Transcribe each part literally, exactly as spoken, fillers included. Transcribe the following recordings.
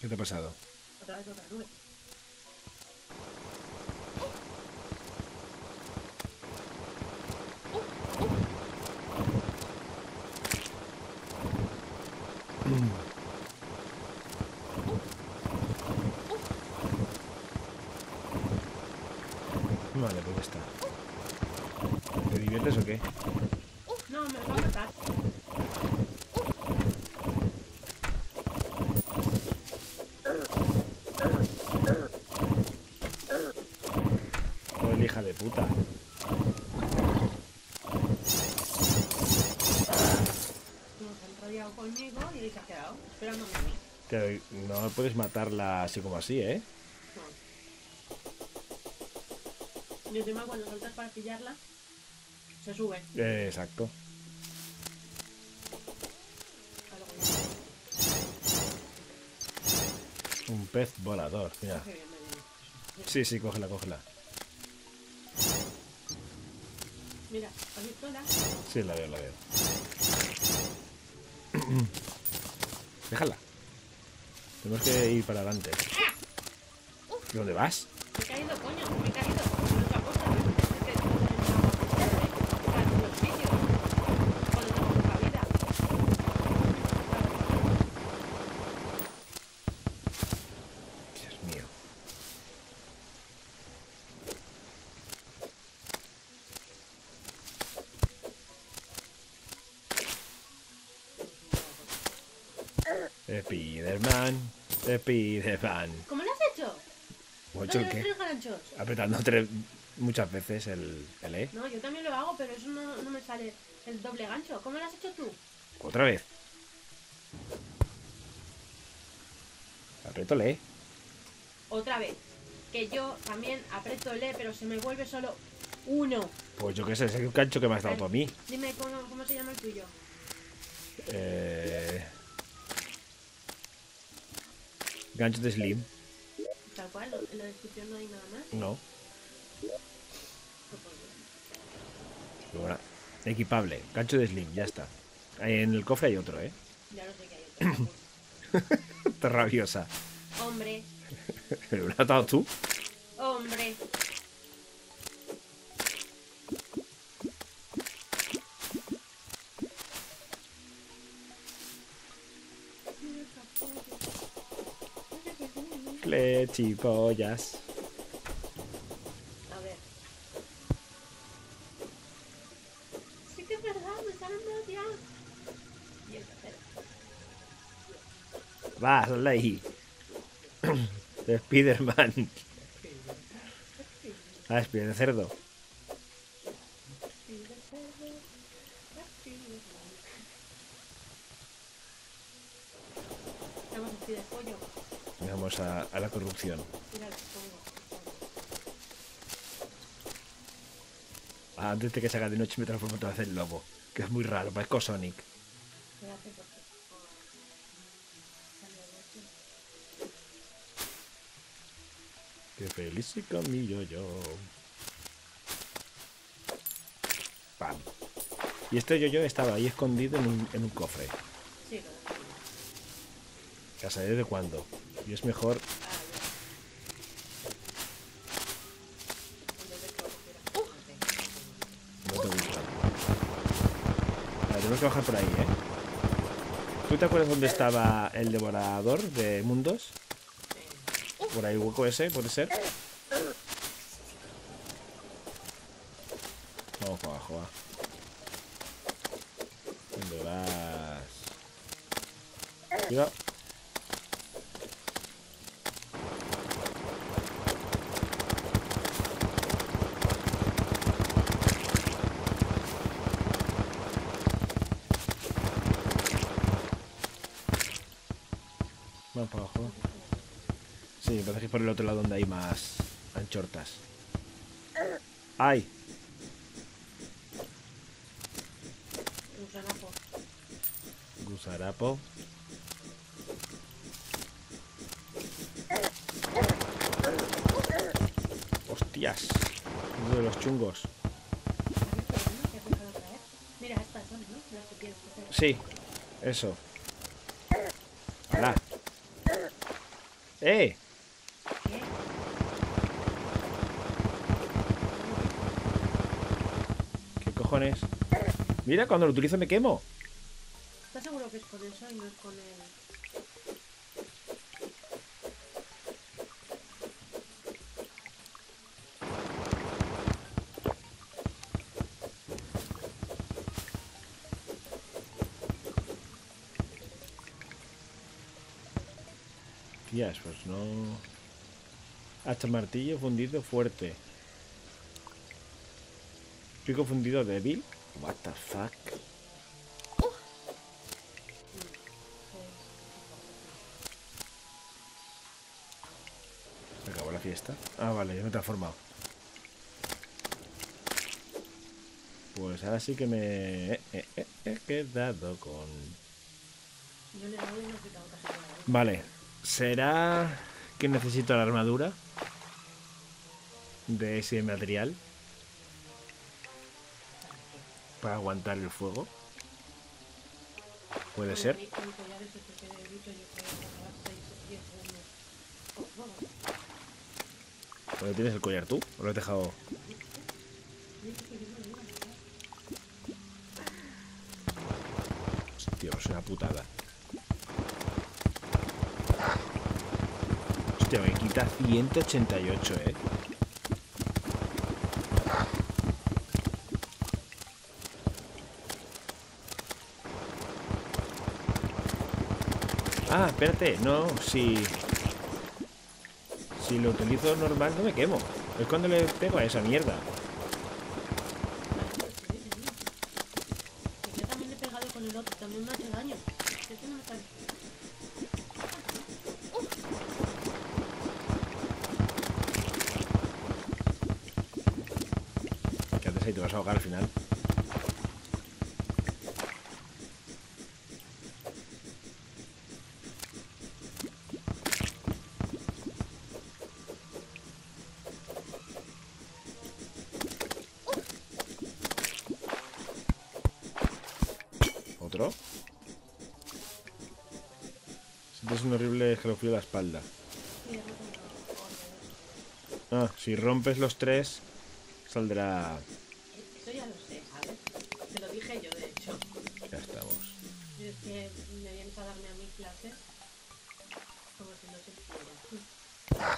¿Qué te ha pasado? Otra vez otra nube. Vale, pues ya está. ¿Te diviertes o qué? No, me va a matar. Joder, hija de puta. Nos han rodeado conmigo y ahí se ha quedado esperándome a mí. Te- no puedes matarla así como así, ¿eh? No. Y encima cuando saltas para pillarla, se sube. Eh, exacto. Algo Un pez volador, mira. Qué bien me viene. Sí, sí, cógela, cógela. Mira, ¿has visto la? Sí, la veo, la veo. Déjala. Tenemos que ir para adelante. ¿Y dónde vas? Me he caído, coño, me he caído. No es otra cosa. Es que no tengo agua en los sitios. Cuando tengo poca vida. Dios mío. Spiderman, Spiderman. ¿Cómo lo has hecho? ¿O ¿Lo hecho de el los qué? tres ganchos? Apretando tres, muchas veces el, el E. No, yo también lo hago, pero eso no, no me sale el doble gancho. ¿Cómo lo has hecho tú? Otra vez. Aprieto el E. Otra vez. Que yo también aprieto el E, pero se me vuelve solo uno. Pues yo qué sé, es el gancho que me has dado tú a mí. Dime cómo, cómo se llama el tuyo. Eh... Gancho de Slim. Tal cual, lo- en la descripción no hay nada más. No. Pues, pues, Pero bueno, equipable. Gancho de Slim, ya está. Ahí en el cofre hay otro, ¿eh? ya lo sé que hay otro. Está rabiosa. Hombre, ¿Lo has atado tú? hombre. Clechipollas. A ver. Sí que es verdad, me salen dos ya. Y el tercero. Va, sal de ahí. De Spiderman. Ah, Spider de cerdo. Estamos así de pollo. Vamos a, a la corrupción. Mira, los pongo. Ah, antes de que se haga de noche me transformo otra vez en lobo. Que es muy raro, parezco Sonic. Espérate porque... Salió de aquí. Qué feliz y camillo yo. Pam. Y este yo-yo estaba ahí escondido en un, en un cofre. Sí, lo ¿Ya sabéis desde cuándo? Y es mejor... Ah, ya. Entonces, ¿qué cogiera? No te gusta. Vale, tenemos que bajar por ahí, ¿eh? ¿Tú te acuerdas dónde estaba el devorador de mundos? Por ahí el hueco ese, ¿puede ser? Vamos para abajo, va. ¿Dónde vas? Cuidado. Vamos para abajo. Sí, me parece que es por el otro lado donde hay más anchortas. ¡Ay! Gusanapo. Gusarapo. ¡Hostias! Uno de los chungos. ¿Qué has dejado traer? Mira, estas son, ¿no? Las que quieres coger. Sí, eso. ¡Hala! ¡Eh! ¿Qué? ¿Qué cojones? Mira, cuando lo utilizo me quemo. ¿Estás seguro que es con eso y no es con el...? Tías, pues no... Hacha martillo fundido fuerte. Pico fundido débil. What the fuck. Se acabó la fiesta. Ah, vale, ya me he transformado. Pues ahora sí que me he, he- he- he quedado con... Yo le he dado y no he quitado casi nada. ¿eh? Vale. ¿Será que necesito la armadura de ese material para aguantar el fuego? Puede Con ser. el- con el collar ese que te he dicho, yo creo que va a dar seis o diez segundos. Oh, no, no. ¿Dónde tienes el collar tú? ¿O lo has dejado? Hostia, es una putada. Hostia, me quita ciento ochenta y ocho, eh. Ah, espérate, no, si... Si lo utilizo normal no me quemo. Es cuando le pego a esa mierda. Que yo también le he pegado con el otro, también me hace daño. Este no me parece. ¿Qué haces ahí? Te vas a ahogar al final. ¿Otro? Sientes un horrible escalofrío en la espalda. Sí, he roto una orden. Ah, si rompes los tres, saldrá... Eso ya lo sé, ¿sabes? Te lo dije yo, de hecho. Ya estamos. Y es que me vienes a darme a mi clase como si no se pudiera.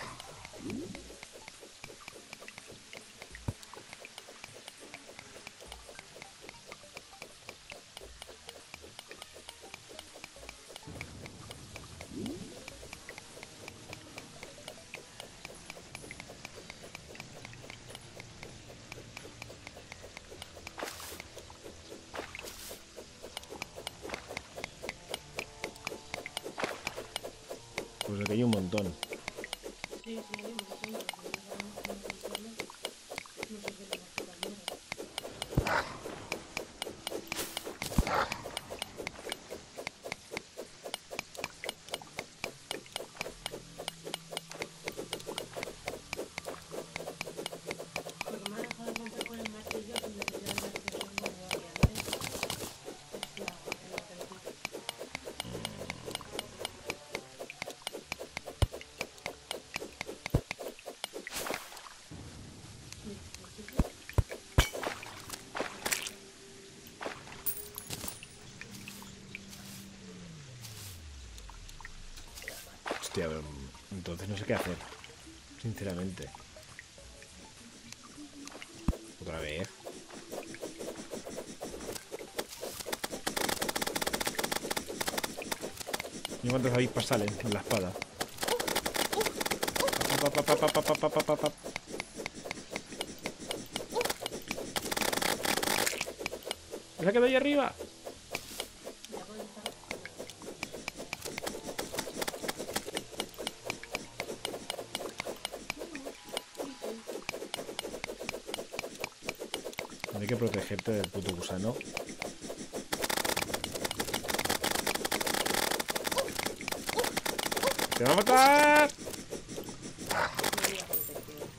Pues aquí hay un montón. Sí, sí, hay un montón, pero si no sabemos cómo funciona, no sé qué le va a quitar mierda. Lo que me ha dejado romper con el martillo sin necesidad de explosión como lo había antes es la, el acertijo. Sí, sí, sí. Hostia, pero, entonces no sé qué hacer. Sinceramente. Otra vez. ¿Y cuántas avispas salen en la espada? Pa, pa, pa, pa, pa, pa, pa, pa, pa, pa. ¿Se ha quedado ahí arriba? Ya puede estar. Hay que protegerte del puto gusano. ¡Te va a matar! Media protección.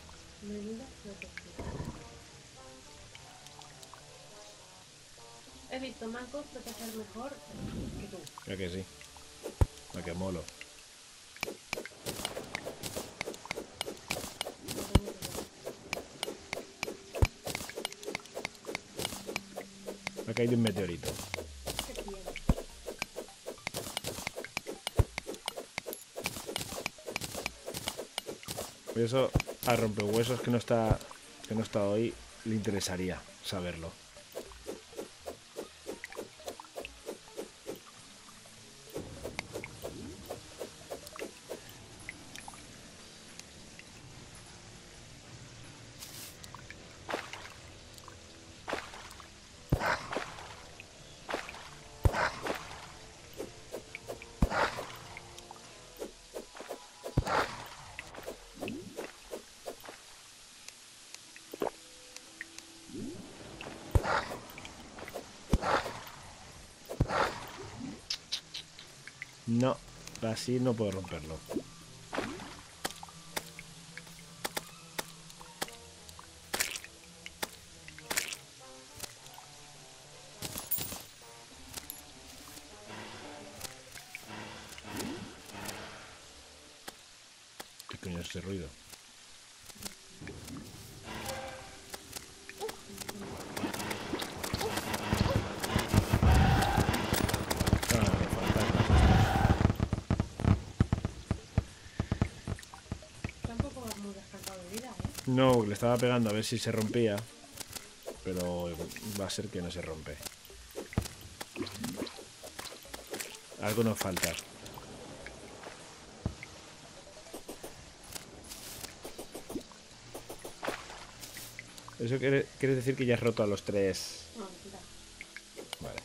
Menuda protección. He visto mancos proteger mejor que tú. Ya que sí. La que molo. Me ha caído un meteorito. Qué bien. Por eso a rompehuesos que no está que no está hoy le interesaría saberlo. No, así no puedo romperlo. ¿Qué coño es ese ruido? Tampoco vas muy descansado de vida, ¿eh? No, le estaba pegando a ver si se rompía. Pero va a ser que no se rompe. Algo nos falta. Eso quiere, quiere decir que ya has roto a los tres. No, mira. Vale.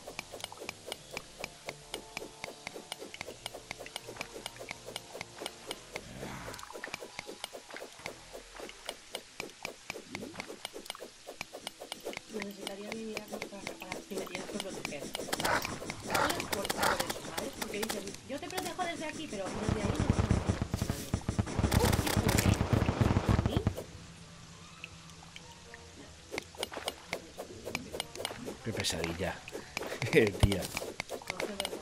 Necesitaría vivir a para reparar si me tienes que proteger. No eres fuerte por eso, ¿sabes? Porque dicen, yo te protejo desde aquí, pero desde ahí no se ¿A mí? Qué pesadilla. Tía. No, de verdad.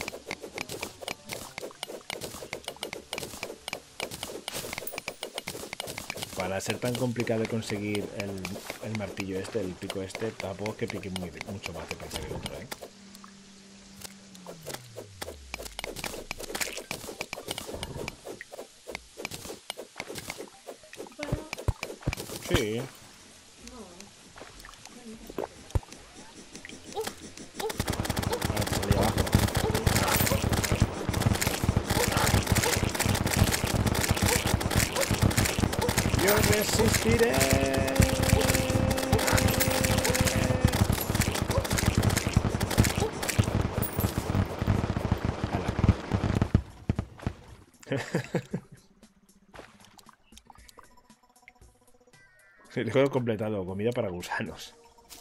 Para ser tan complicado de conseguir el, el martillo este, el pico este, tampoco es que pique muy, mucho más de pensar que el otro, ¿eh? Bueno, Sí. no. Ahora te salía abajo. Yo resistiré. El juego completado, comida para gusanos.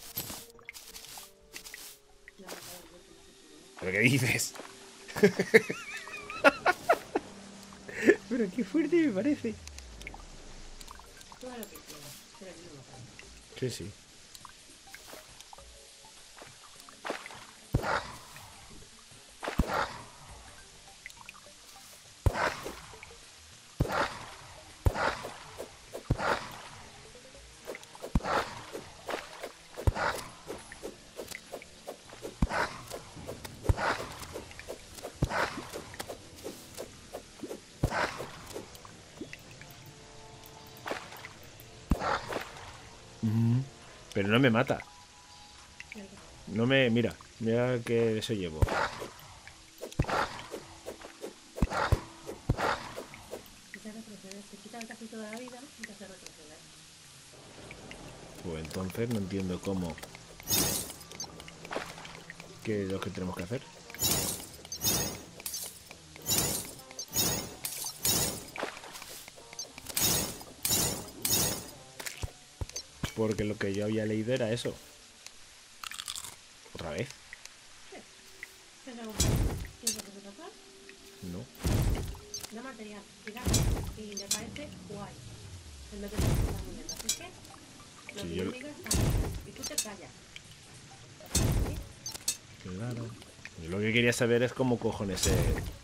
¿Pero qué dices? Pero qué fuerte me parece. Tú haz lo que quieras, pero yo no lo hago. Sí, sí. Mm, Pero no me mata. No me... Mira, mira que eso llevo. Y te retrocedes, te quitan casi toda la vida y te hace retroceder. Pues entonces no entiendo cómo... ¿Qué es lo que tenemos que hacer? Porque lo que yo había leído era eso. ¿Otra vez? ¿Tienes algo más? ¿Tienes algo que tocar? No. No material, tirar. Y me parece guay. En vez de estar muriendo. Así que, lo Sí, que yo- yo diga está bien. Y tú te callas. ¿Sí? Claro. Yo lo que quería saber es cómo cojones se...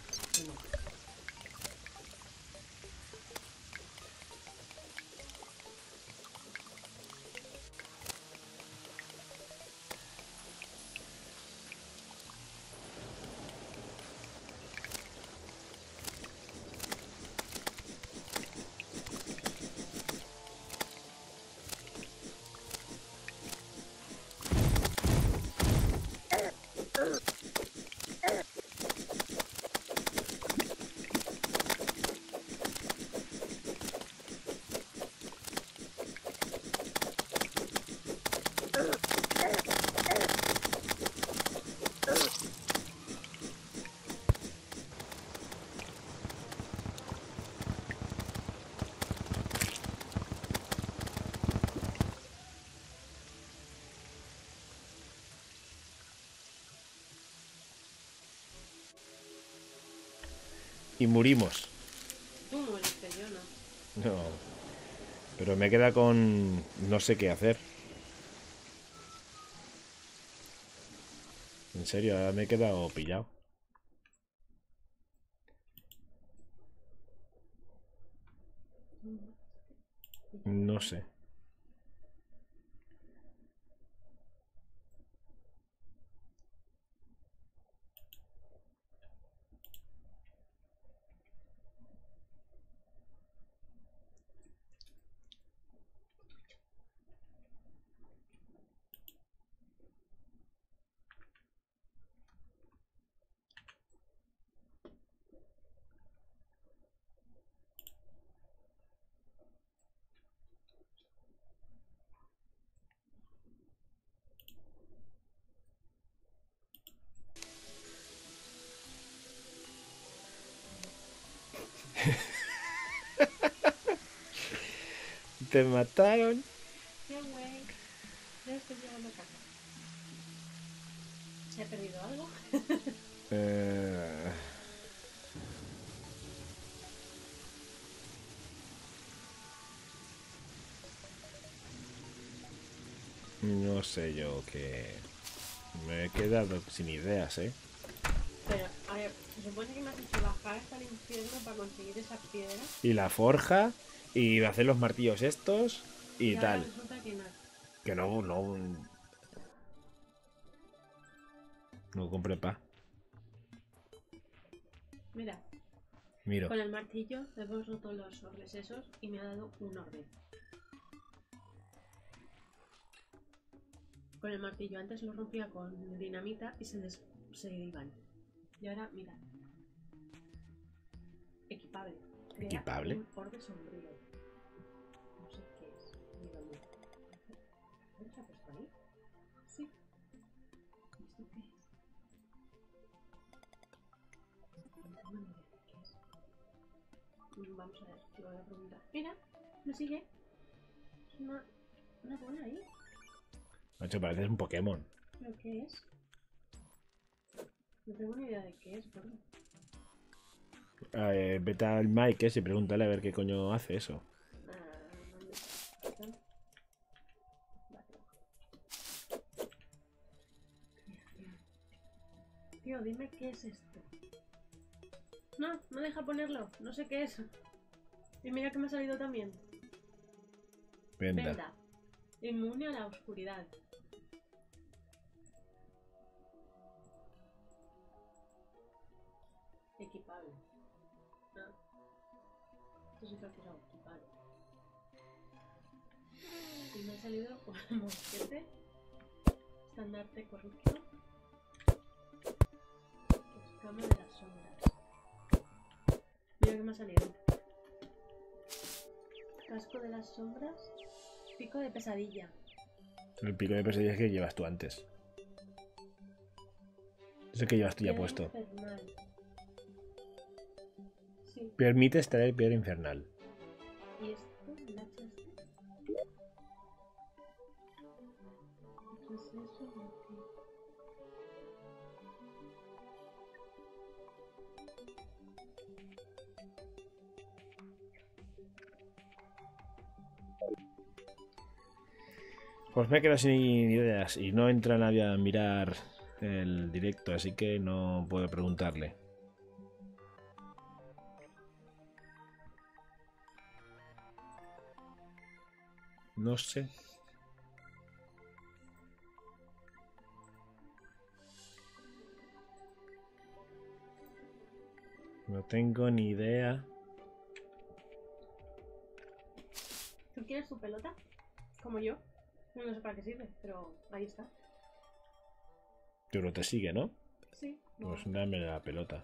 Y murimos. Tú moriste, yo no. No. Pero me queda con... no sé qué hacer. En serio, ahora me he quedado pillado. No sé. Te mataron. Qué güey. Ya estoy llegando a casa. ¿Se ha perdido algo? Eh... No sé yo qué... Me he quedado sin ideas, ¿eh? Pero, a ver, se supone que me has hecho bajar hasta el infierno para conseguir esa piedra. Y la forja, y hacer los martillos estos, y, Y ahora tal. resulta que no. Que no, no... No compré pa. Mira, Miro. con el martillo hemos roto los orbes esos y me ha dado un orbe. Con el martillo antes lo rompía con dinamita y se, des se iban. Y ahora, mira. Equipable. Crea ¿Equipable? un orbe sombrío. No sé qué es. Ni dónde. ¿Dónde se ha puesto ahí? Sí. ¿Esto qué es? No tengo ni idea de qué es. Vamos a ver, lo voy a preguntar. Mira, me sigue. Es una, una bola ahí. Macho, pareces un Pokémon. ¿Pero qué es? No tengo ni idea de qué es, gordo. Eh, vete al Mike ese y pregúntale a ver qué coño hace eso. Ah, ¿dónde está? Vale. Tío, dime qué es esto. No, no deja ponerlo. No sé qué es. Y mira que me ha salido también. Venda. Venda. Inmune a la oscuridad. Equipable. Ah. Esto sí que es algo equipable. Y me ha salido un mosquete. Estandarte corrupto. Escama de las sombras. Mira que me ha salido. Casco de las sombras. Pico de pesadilla. El pico de pesadillas que llevas tú antes. Es el que llevas tú ya Piedra puesto. infernal. Sí. Permite extraer piedra infernal. ¿Y esto? ¿El hacha este? ¿Qué es eso? Pues me he quedado sin ideas y no entra nadie a mirar el directo, así que no puedo preguntarle. No sé. No tengo ni idea. ¿Tú quieres su pelota? Como yo. No sé para qué sirve, pero ahí está. Pero te sigue, ¿no? Sí. No. Pues dame la pelota.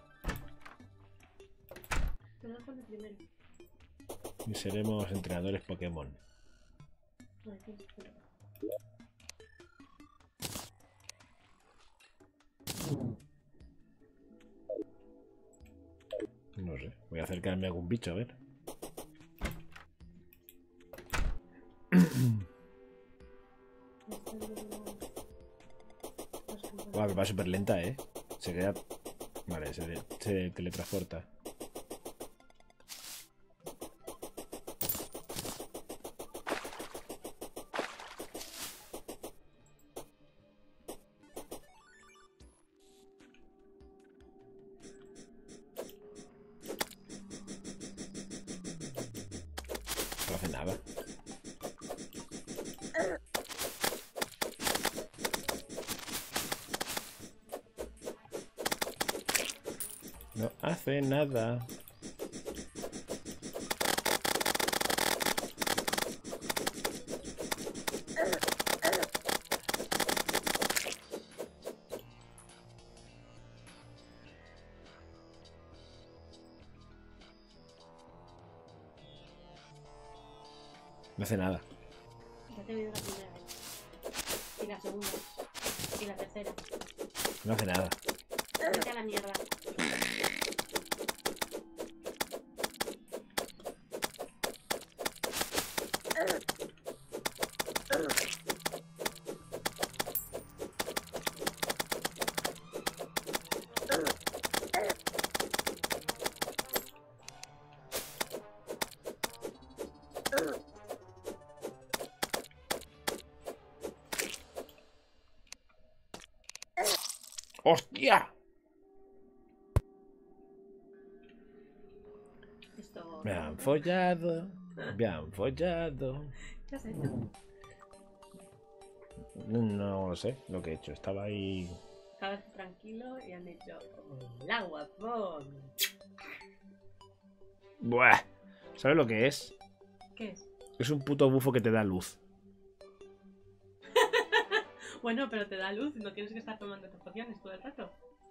Te lo dejo en el primero. Y seremos entrenadores Pokémon. Ahí tienes tu pelota. No sé. Voy a acercarme a algún bicho, a ver. Wow, va súper lenta, ¿eh? Se queda... Vale, se, se teletransporta. No hace nada. No hace nada. No hace nada. Ya te he oído la primera vez. Y la segunda. Y la tercera. No hace nada. Vete a la mierda. ¡Hostia! Esto... Me han follado. Me han follado. ¿Qué has hecho? No lo sé lo que he hecho. Estaba ahí. Estabas tranquilo y han dicho... ¡Hola, guapón! Buah. ¿Sabes lo que es? ¿Qué es? Es un puto bufo que te da luz. Bueno, pero te da luz. No tienes que estar tomando tus pociones todo el rato.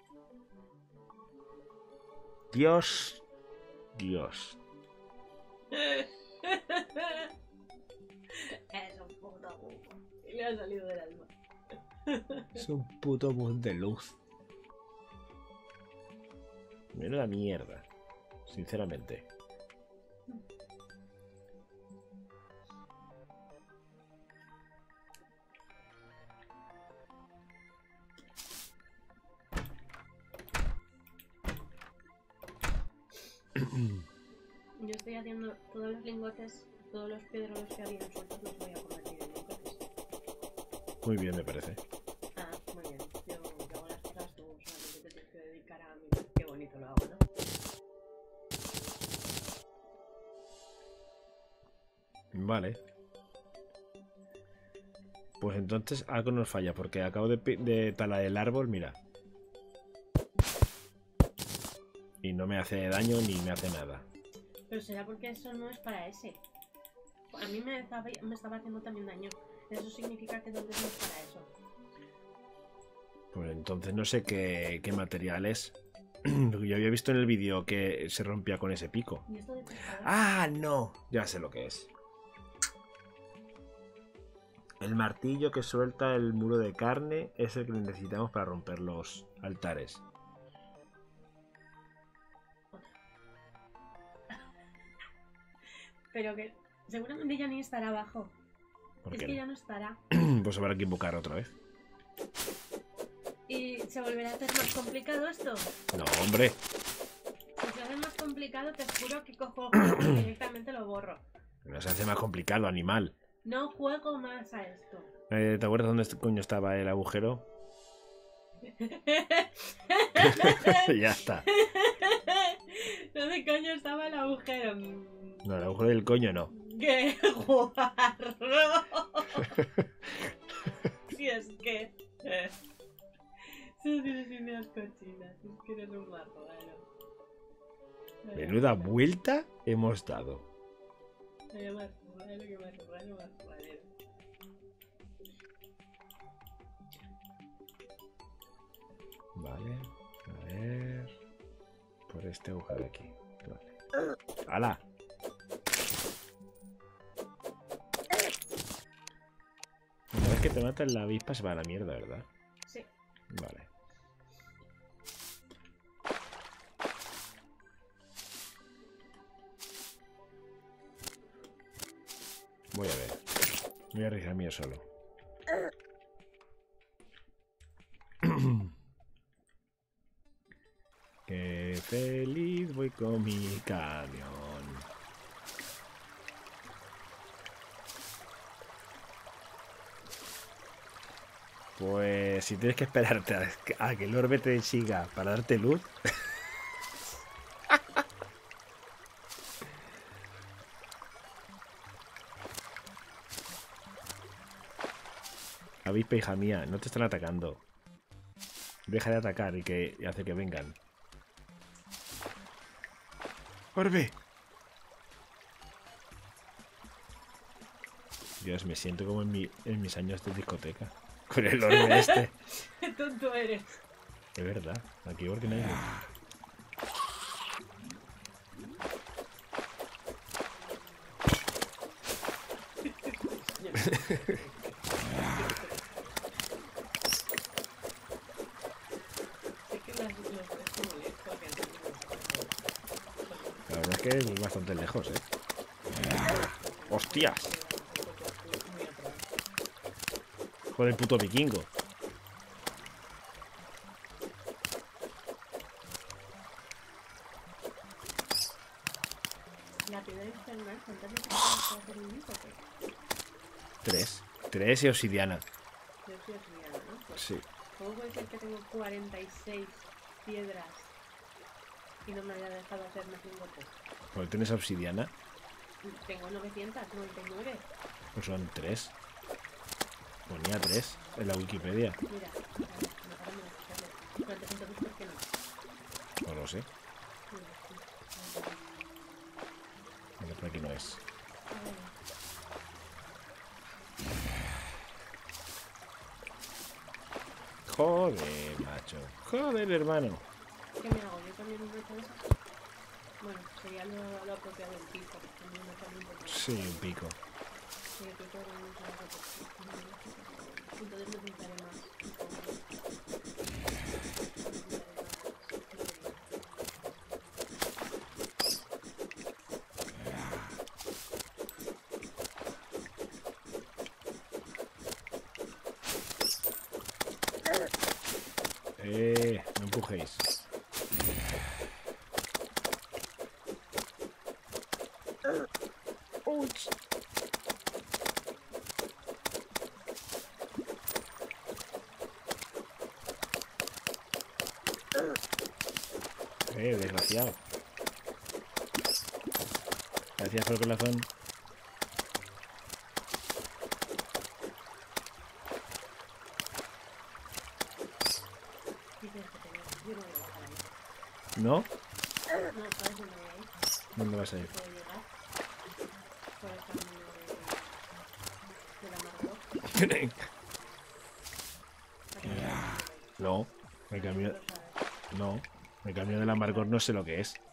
Dios. Dios. Es un puto bufo. Y le ha salido del alma. Es un puto bus de luz. Mira la mierda. Sinceramente. Yo estoy haciendo todos los lingotes, todos los pedros que habían sueltos los voy a convertir en lingotes. Muy bien, me parece. Ah, muy bien. Yo, yo hago las cosas, tú solamente te tienes que dedicar a mirar qué bonito lo hago, ¿no? Vale. Pues entonces algo nos falla, porque acabo de, de talar el árbol, mira. Y no me hace daño ni me hace nada. Pero será porque eso no es para ese. A mí me estaba, me estaba haciendo también daño. Eso significa que entonces no es para eso. Pues entonces no sé qué, qué material es. Yo había visto en el vídeo que se rompía con ese pico. ¿Y esto de pescado? ¡Ah, no! Ya sé lo que es. El martillo que suelta el muro de carne es el que necesitamos para romper los altares. Pero que seguramente ya ni estará abajo. ¿Por Es qué que no? ya no estará. Pues habrá que invocar otra vez. ¿Y se volverá a hacer más complicado esto? No, hombre. Si se hace más complicado, te juro que cojo el juego y directamente lo borro. No se hace más complicado, animal. No juego más a esto. Eh, ¿Te acuerdas dónde coño estaba el agujero? Ya está. ¿Dónde coño estaba el agujero? No, el agujero del coño no. ¡Qué guarro! Si es que... Si tienes unas cochinas, es que eres un guarro, bueno. Menuda vuelta hemos dado. Vaya marro, vaya lo que marro, vaya marro, vaya. Vale, a ver. Por este agujero de aquí. Vale. ¡Hala! Una vez que te matan la avispa se va a la mierda, ¿verdad? Sí. Vale. Voy a ver. Voy a arriesgar mío solo. Qué feliz voy con mi camión. Pues si tienes que esperarte a, a que el orbe te siga para darte luz. Avispa, hija mía, no te están atacando. Deja de atacar y que y hace que vengan. ¡Orbe! Dios, me siento como en, mi, en mis años de discoteca. Con el orbe este. ¡Qué tonto eres! Es verdad, aquí porque no hay luz. La verdad es que es bastante lejos, ¿eh? ¡Hostias! Joder, puto vikingo. La piedra infernal, ¿cuántas veces puedes hacer un hijo? Tres. Tres y obsidiana. Yo soy obsidiana, ¿no? Pues, Sí. ¿cómo puede ser que tengo cuarenta y seis piedras y no me haya dejado hacer más un golpe? ¿Por qué tienes obsidiana? Tengo novecientos noventa y nueve. Pues son tres. Ponía tres en la Wikipedia. Mira, no paramos de escucharlo. ¿Cuántos entonces por qué no? No lo sé. Vale, por aquí no es. Joder, macho. Joder, hermano. ¿Qué me hago? ¿Yo también un reto de esas? Bueno, sería lo, lo apropiado del pico. También me sale un poco. Sí, un pico. Sí, el pico era mucho más rápido. Entonces necesitaré más. Eh, no empujéis. Ouch. Eh, desgraciado. Gracias por el corazón. ¿No? No, ¿sabes dónde voy a ir? ¿Dónde vas a ir? Puedo llegar por el camino de, de la Margot. No, el cambio. No, el cambio de la Amargor no sé lo que es.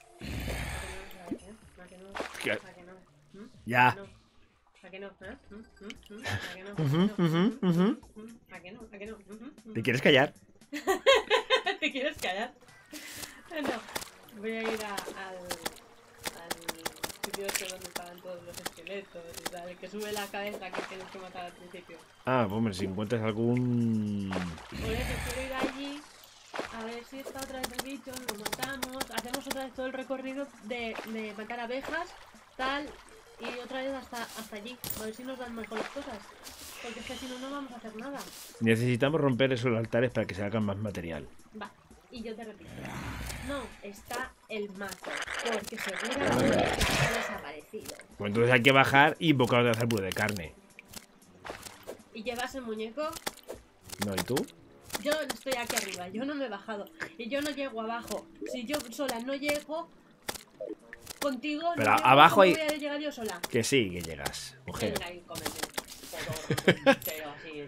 ¿Qué? Ya. ¿A que no? ¿Eh? ¿A que no? Ujú, ujú, ujú. ¿A que no? ¿A que no? ¿Te quieres callar? ¿Te quieres callar? No, voy a ir a, al, al sitio este donde estaban todos los esqueletos y tal, el que sube la cabeza que tienes que matar al principio. Ah, hombre, si encuentras algún... Por eso quiero ir allí a ver si está otra vez el bicho, nos matamos, hacemos otra vez todo el recorrido de, de matar abejas, tal, y otra vez hasta, hasta allí, a ver si nos dan mejores cosas. Porque es que si no, no vamos a hacer nada. Necesitamos romper esos altares para que se hagan más material. Va, y yo te repito. No, está el mazo. Porque seguramente ha desaparecido. Pues entonces hay que bajar y invocar de hacer puré de carne. ¿Y llevas el muñeco? ¿No? ¿Y tú? Yo estoy aquí arriba, yo no me he bajado. Y yo no llego abajo. Si yo sola no llego contigo, pero no llego, abajo ¿cómo hay... voy a llegar yo sola? Que sí, que llegas, mujer. Venga, y cómete todo entero, así.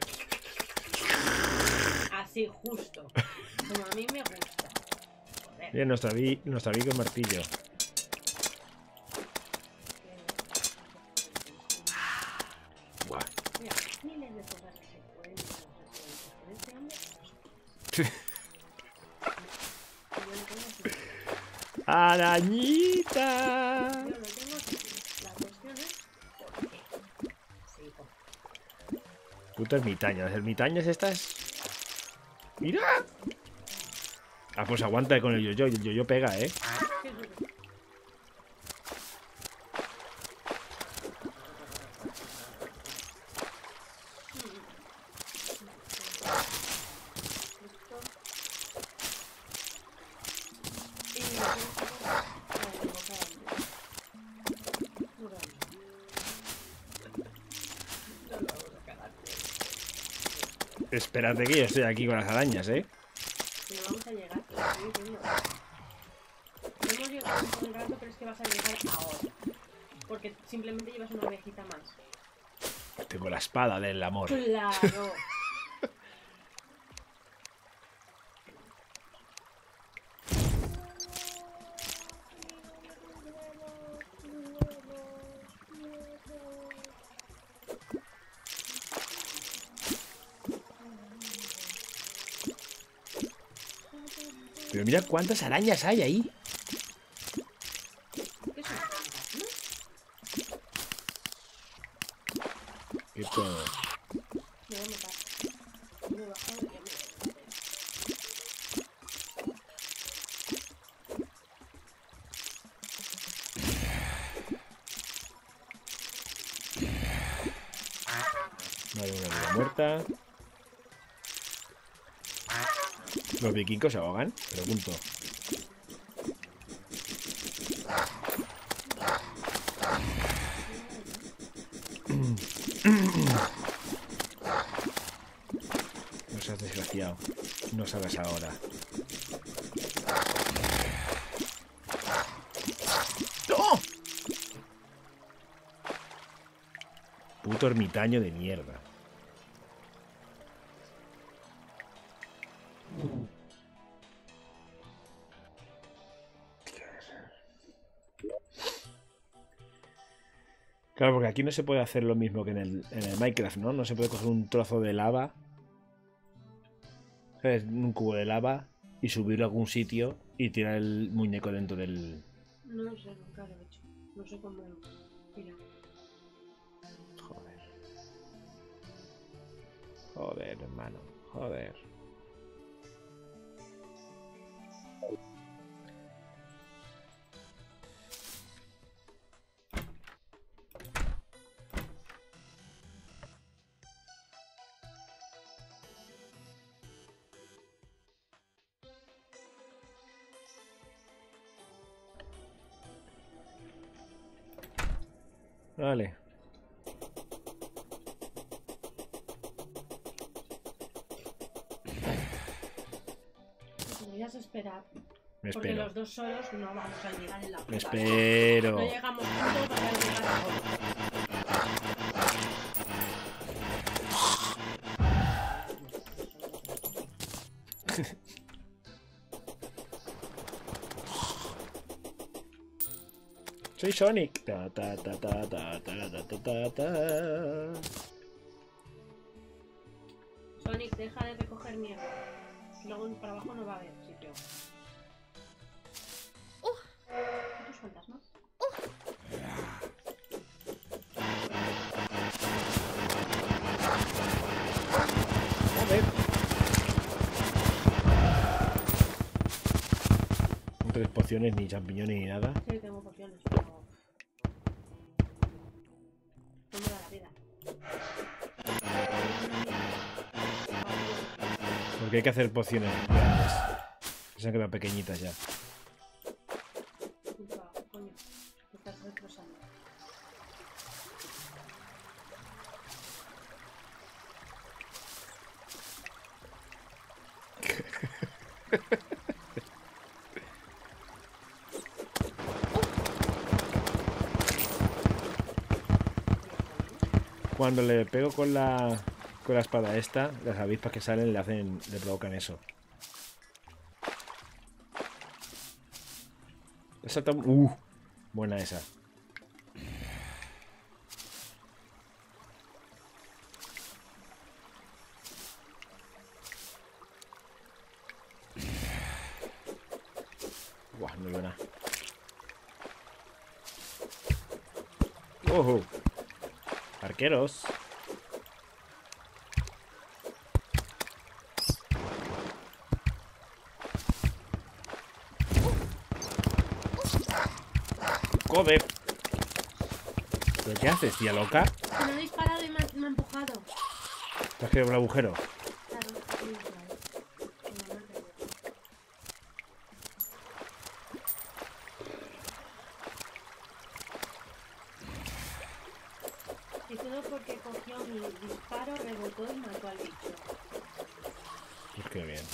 Así, justo. Como a mí me gusta. Joder. Bien, nuestra vi, nuestra vi con martillo. Buah. Mira, miles de cosas que se pueden hacer con este hombre. Y yo lo tengo así. ¡Arañita! Yo lo tengo así. La cuestión es ¿por qué? Sí, ¿por qué? Puto ermitaño. Las ermitañas estas... ¡Mira! Ah, pues aguanta con el yo-yo. El yo-yo pega, ¿eh? ¿Qué es eso? Espérate que yo estoy aquí con las arañas, ¿eh? Si no vamos a llegar, te lo estoy diciendo. No hemos llegado un buen rato, pero es que vas a llegar ahora. Porque simplemente llevas una ovejita más. Tengo la espada del amor. ¡Claro! Pero mira cuántas arañas hay ahí. ¿Qué es una fantasma? Esto... Me voy a matar. Me he bajado y ya me voy a matar. Vale, una vida muerta. ¿Los vikingos se ahogan? Pregunto. No seas desgraciado. No salgas ahora. ¡No! Puto ermitaño de mierda. Claro, porque aquí no se puede hacer lo mismo que en el, en el Minecraft, ¿no? No se puede coger un trozo de lava, ¿sabes? Un cubo de lava y subirlo a algún sitio y tirar el muñeco dentro del... No lo sé, nunca lo he hecho. No sé cómo... Mira. Joder. Joder, hermano. Joder. Vale. Podrías esperar. Me Porque espero. los dos solos no vamos a llegar en la Me puta. espero. No llegamos juntos para llegar a Soy Sonic. Ta, ta, ta, ta, ta, ta, ta, ta, ta, ta. Sonic, deja de recoger mierda. Luego para abajo no va a haber sitio. ¿Y tus fantasmas? Joder. No tienes pociones, ni champiñones, ni nada. Sí, tengo pociones, pero... no me da la vida. Porque hay que hacer pociones grandes. Se han quedado pequeñitas ya. Ufa, coño, me estás retrasando. Cuando le pego con la con la espada esta, las avispas que salen le hacen, le provocan eso. Esa está... Uh, buena esa. Buah, muy buena. ¡Ojo! Arqueros. ¡Joder! ¿Pero qué haces, tía loca? Que me ha disparado y me ha, me ha empujado. ¿Te has quedado en un agujero? Claro, sí, claro. Que me ha caído. Y todo porque cogió mi disparo, rebotó y mató al bicho. Pues qué bien.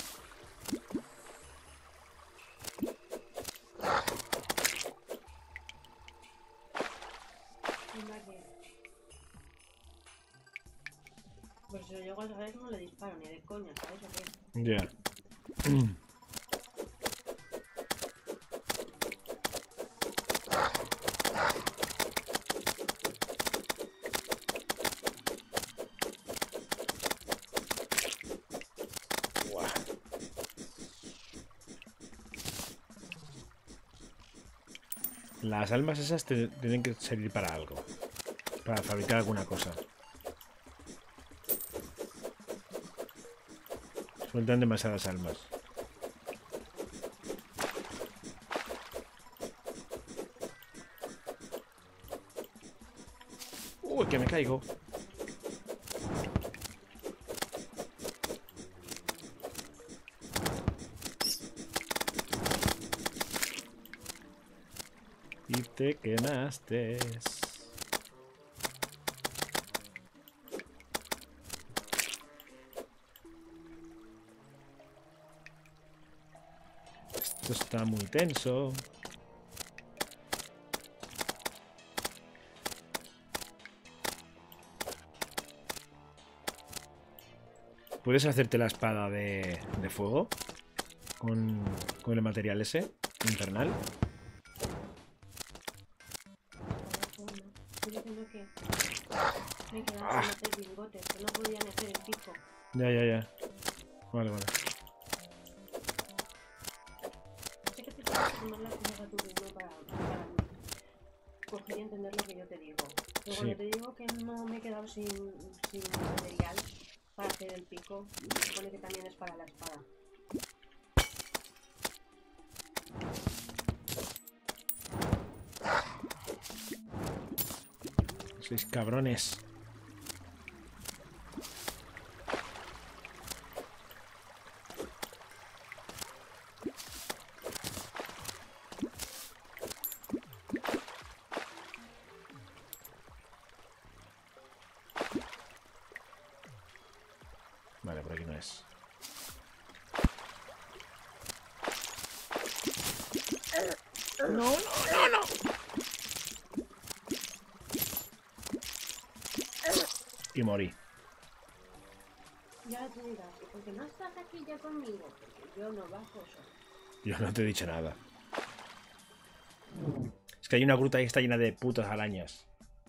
Anda que... Pues si lo llego a saber no le disparo ni de coña, ¿sabes? ¿O qué? Ya. Buah. Las almas esas te- tienen que servir para algo. Para fabricar alguna cosa. Sueltan demasiadas almas. Uy, que me caigo. Y te quemaste. Esto está muy tenso. ¿Puedes hacerte la espada de, de fuego? Con, con el material ese, infernal. Estoy diciendo que me quedaban Ah. sin hacer lingotes, que no podían hacer el pico. Ya, ya, ya. Vale, vale. Sé que te tienes que tomar las cosas a tu ritmo para, para coger y entender lo que yo te digo. Pero Sí. cuando te digo que no me he quedado sin, sin material para hacer el pico, se supone que también es para la espada. Sois cabrones. Vale, por aquí no es. No, no, no, no. Y morí. Ya te dirás, porque no estás aquí ya conmigo, porque yo no bajo solo. Yo no te he dicho nada. Es que hay una gruta ahí que está llena de putas arañas.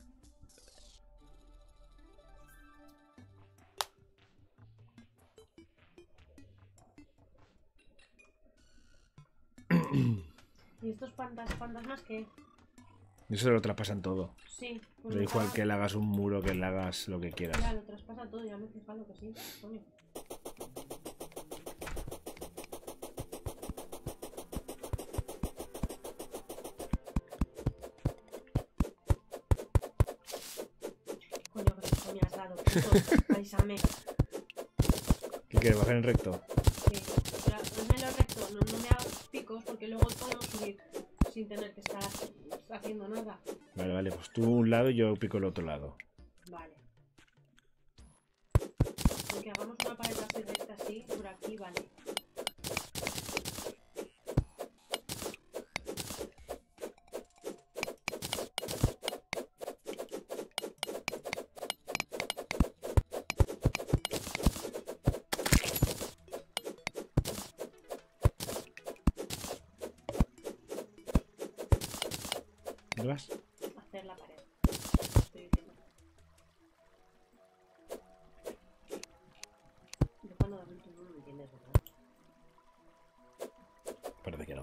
¿Y estos pandas, fantasmas qué? Eso se lo traspasan todo. Sí. Pues Le me dijo al estaba- que le hagas un muro, que le hagas lo que quieras. Ya, lo traspasa todo, ya me he fijado que sí. Coño. Coño, que me has dado, puto. Avísame. ¿Qué quieres bajar en recto? no, no me hagas picos porque luego podemos subir sin tener que estar haciendo nada. Vale, vale, pues tú un lado y yo pico el otro lado. Vale. Aunque hagamos una pared así recta así, por aquí, vale. ¿Dónde vas? Hacer la pared. Estoy diciendo. Yo cuando das un turno no me entiendes, ¿verdad? Parece que no.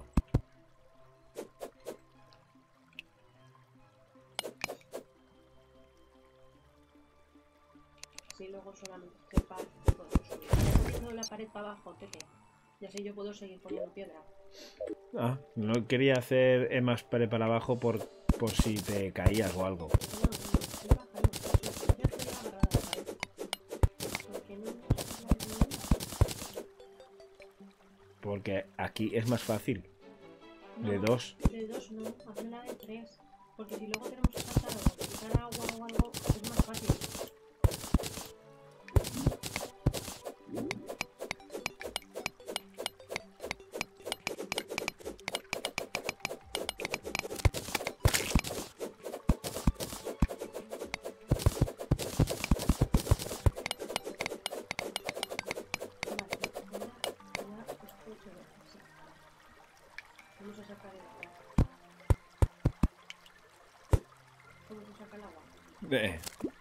Así luego solamente sepa podemos subir. Estoy haciendo la pared para abajo, Tete. Y así yo puedo seguir poniendo piedra. Ah, no quería hacer eh, más pared para abajo por, por si te caías o algo. No, no, no, estoy bajando. Yo ya estoy agarrada a la pared. ¿Por qué no me haces la primera? Porque aquí es más fácil. De No, dos. De dos no, hazla de tres. Porque si luego tenemos que saltar o quitar agua o algo, es más fácil. Vamos a sacar el agua. ¿Cómo se saca el agua? Eh.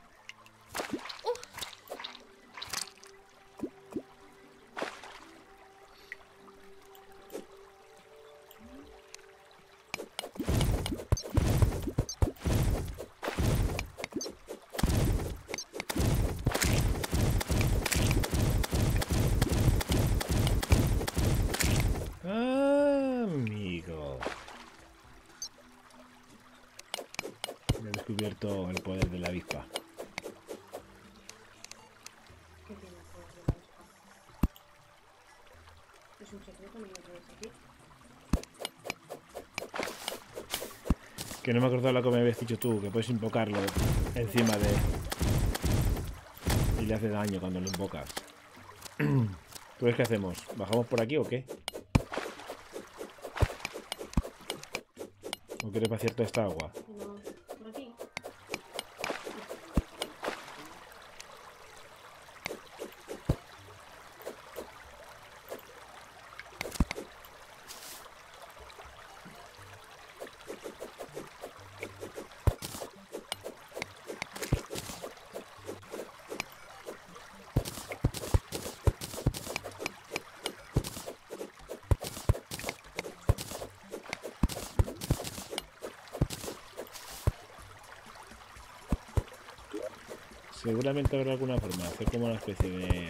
Amigo. He descubierto el poder de la avispa. ¿Qué tiene el poder de la avispa? Es un secreto, no me lo puedes decir. Que no me acordaba lo que me habías dicho tú, que puedes invocarlo encima de... Y le hace daño cuando lo invocas. Entonces, ¿qué hacemos? ¿Bajamos por aquí o qué? ¿O quieres vaciar toda esta agua? No, por aquí. Seguramente habrá alguna forma de hacer como una especie de...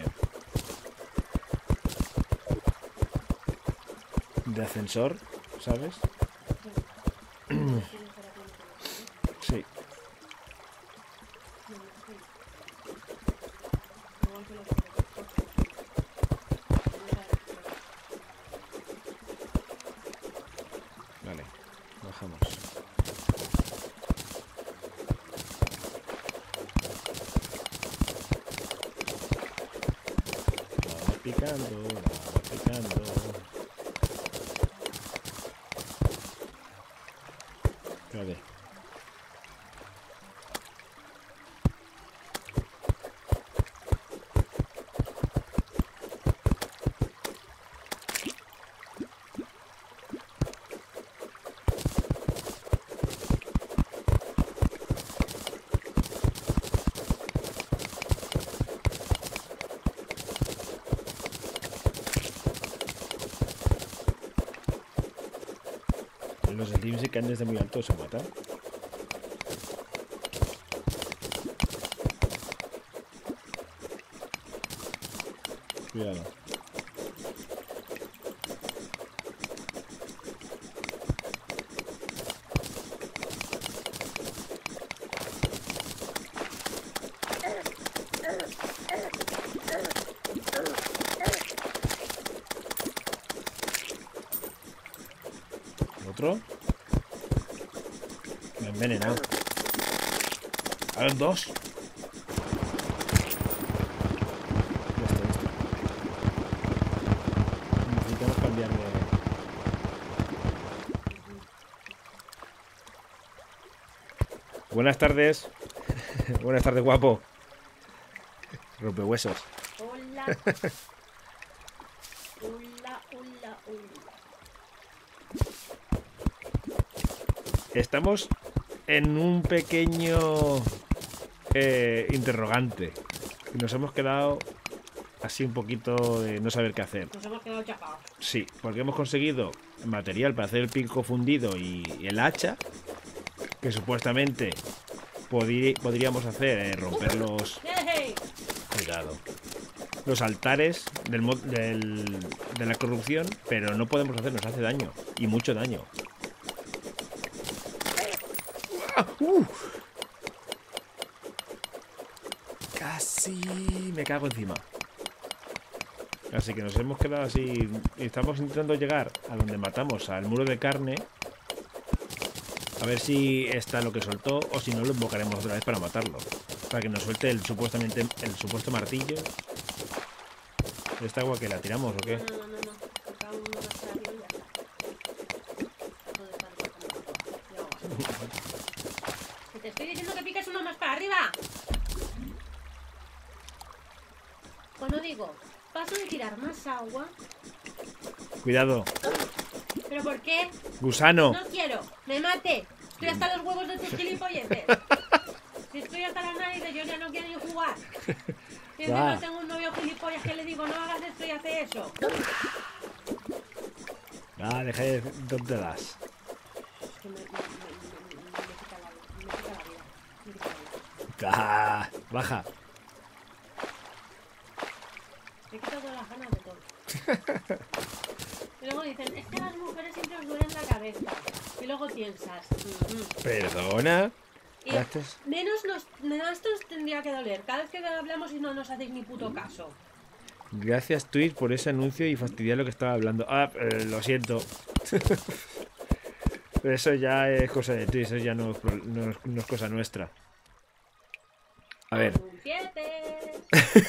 de ascensor, ¿sabes? Sí. Vale, bajamos. Vamos picando, vamos picando. Vale. Los Slims se caen desde muy alto, se matan. Cuidado. Otro. Me he envenenado. Ahora dos. Ya está, ya está. Necesitamos cambiar de... Buenas tardes. Buenas tardes, guapo. Rompehuesos. Hola. Hola, hola, hola. Estamos en un pequeño eh, interrogante. Nos hemos quedado así un poquito de no saber qué hacer. Nos hemos quedado chapados. Sí, porque hemos conseguido material para hacer el pico fundido y, y el hacha, que supuestamente podí, podríamos hacer eh, romper los... ¡Hey! Cuidado. Los altares del, mod- del, de la corrupción, pero no podemos hacer, nos hace daño. Y mucho daño. Uh. Casi me cago encima. Así que nos hemos quedado así. Y estamos intentando llegar a donde matamos al muro de carne. A ver si está lo que soltó. O si no, lo invocaremos otra vez para matarlo. Para que nos suelte el supuestamente el supuesto martillo. ¿Esta agua que la tiramos o qué? No, no, no, no. Toca uno más para arriba y ya está. ¿Dónde está el botón? Ya va. Que te estoy diciendo que piques uno más para arriba. Cuando digo, paso de tirar más agua. Cuidado. ¿Pero por qué? Gusano. No quiero. Me mate. Estoy hasta los huevos de tus gilipolleces. Si estoy hasta las narices, yo ya no quiero ni jugar. Si encima Va. tengo un novio gilipollas que le digo, no hagas esto y hace eso. Ah, deja de dónde das. Es que me, me, me, me, me, me quita la, me quita la vida. Me quita la vida. Ah, baja. Me quita todas las ganas de todo. Y luego dicen, es que a las mujeres siempre os duele la cabeza. Y luego piensas, mm, mm. Perdona. Y Gracias. menos nos, menos nos tendría que doler. Cada vez que hablamos y no nos hacéis ni puto caso. Gracias Twitch por ese anuncio y fastidiar lo que estaba hablando. Ah, eh, lo siento. Pero eso ya es cosa de Twitch, eso ya no es, pro- no es- no es cosa nuestra. A ver. Un siete.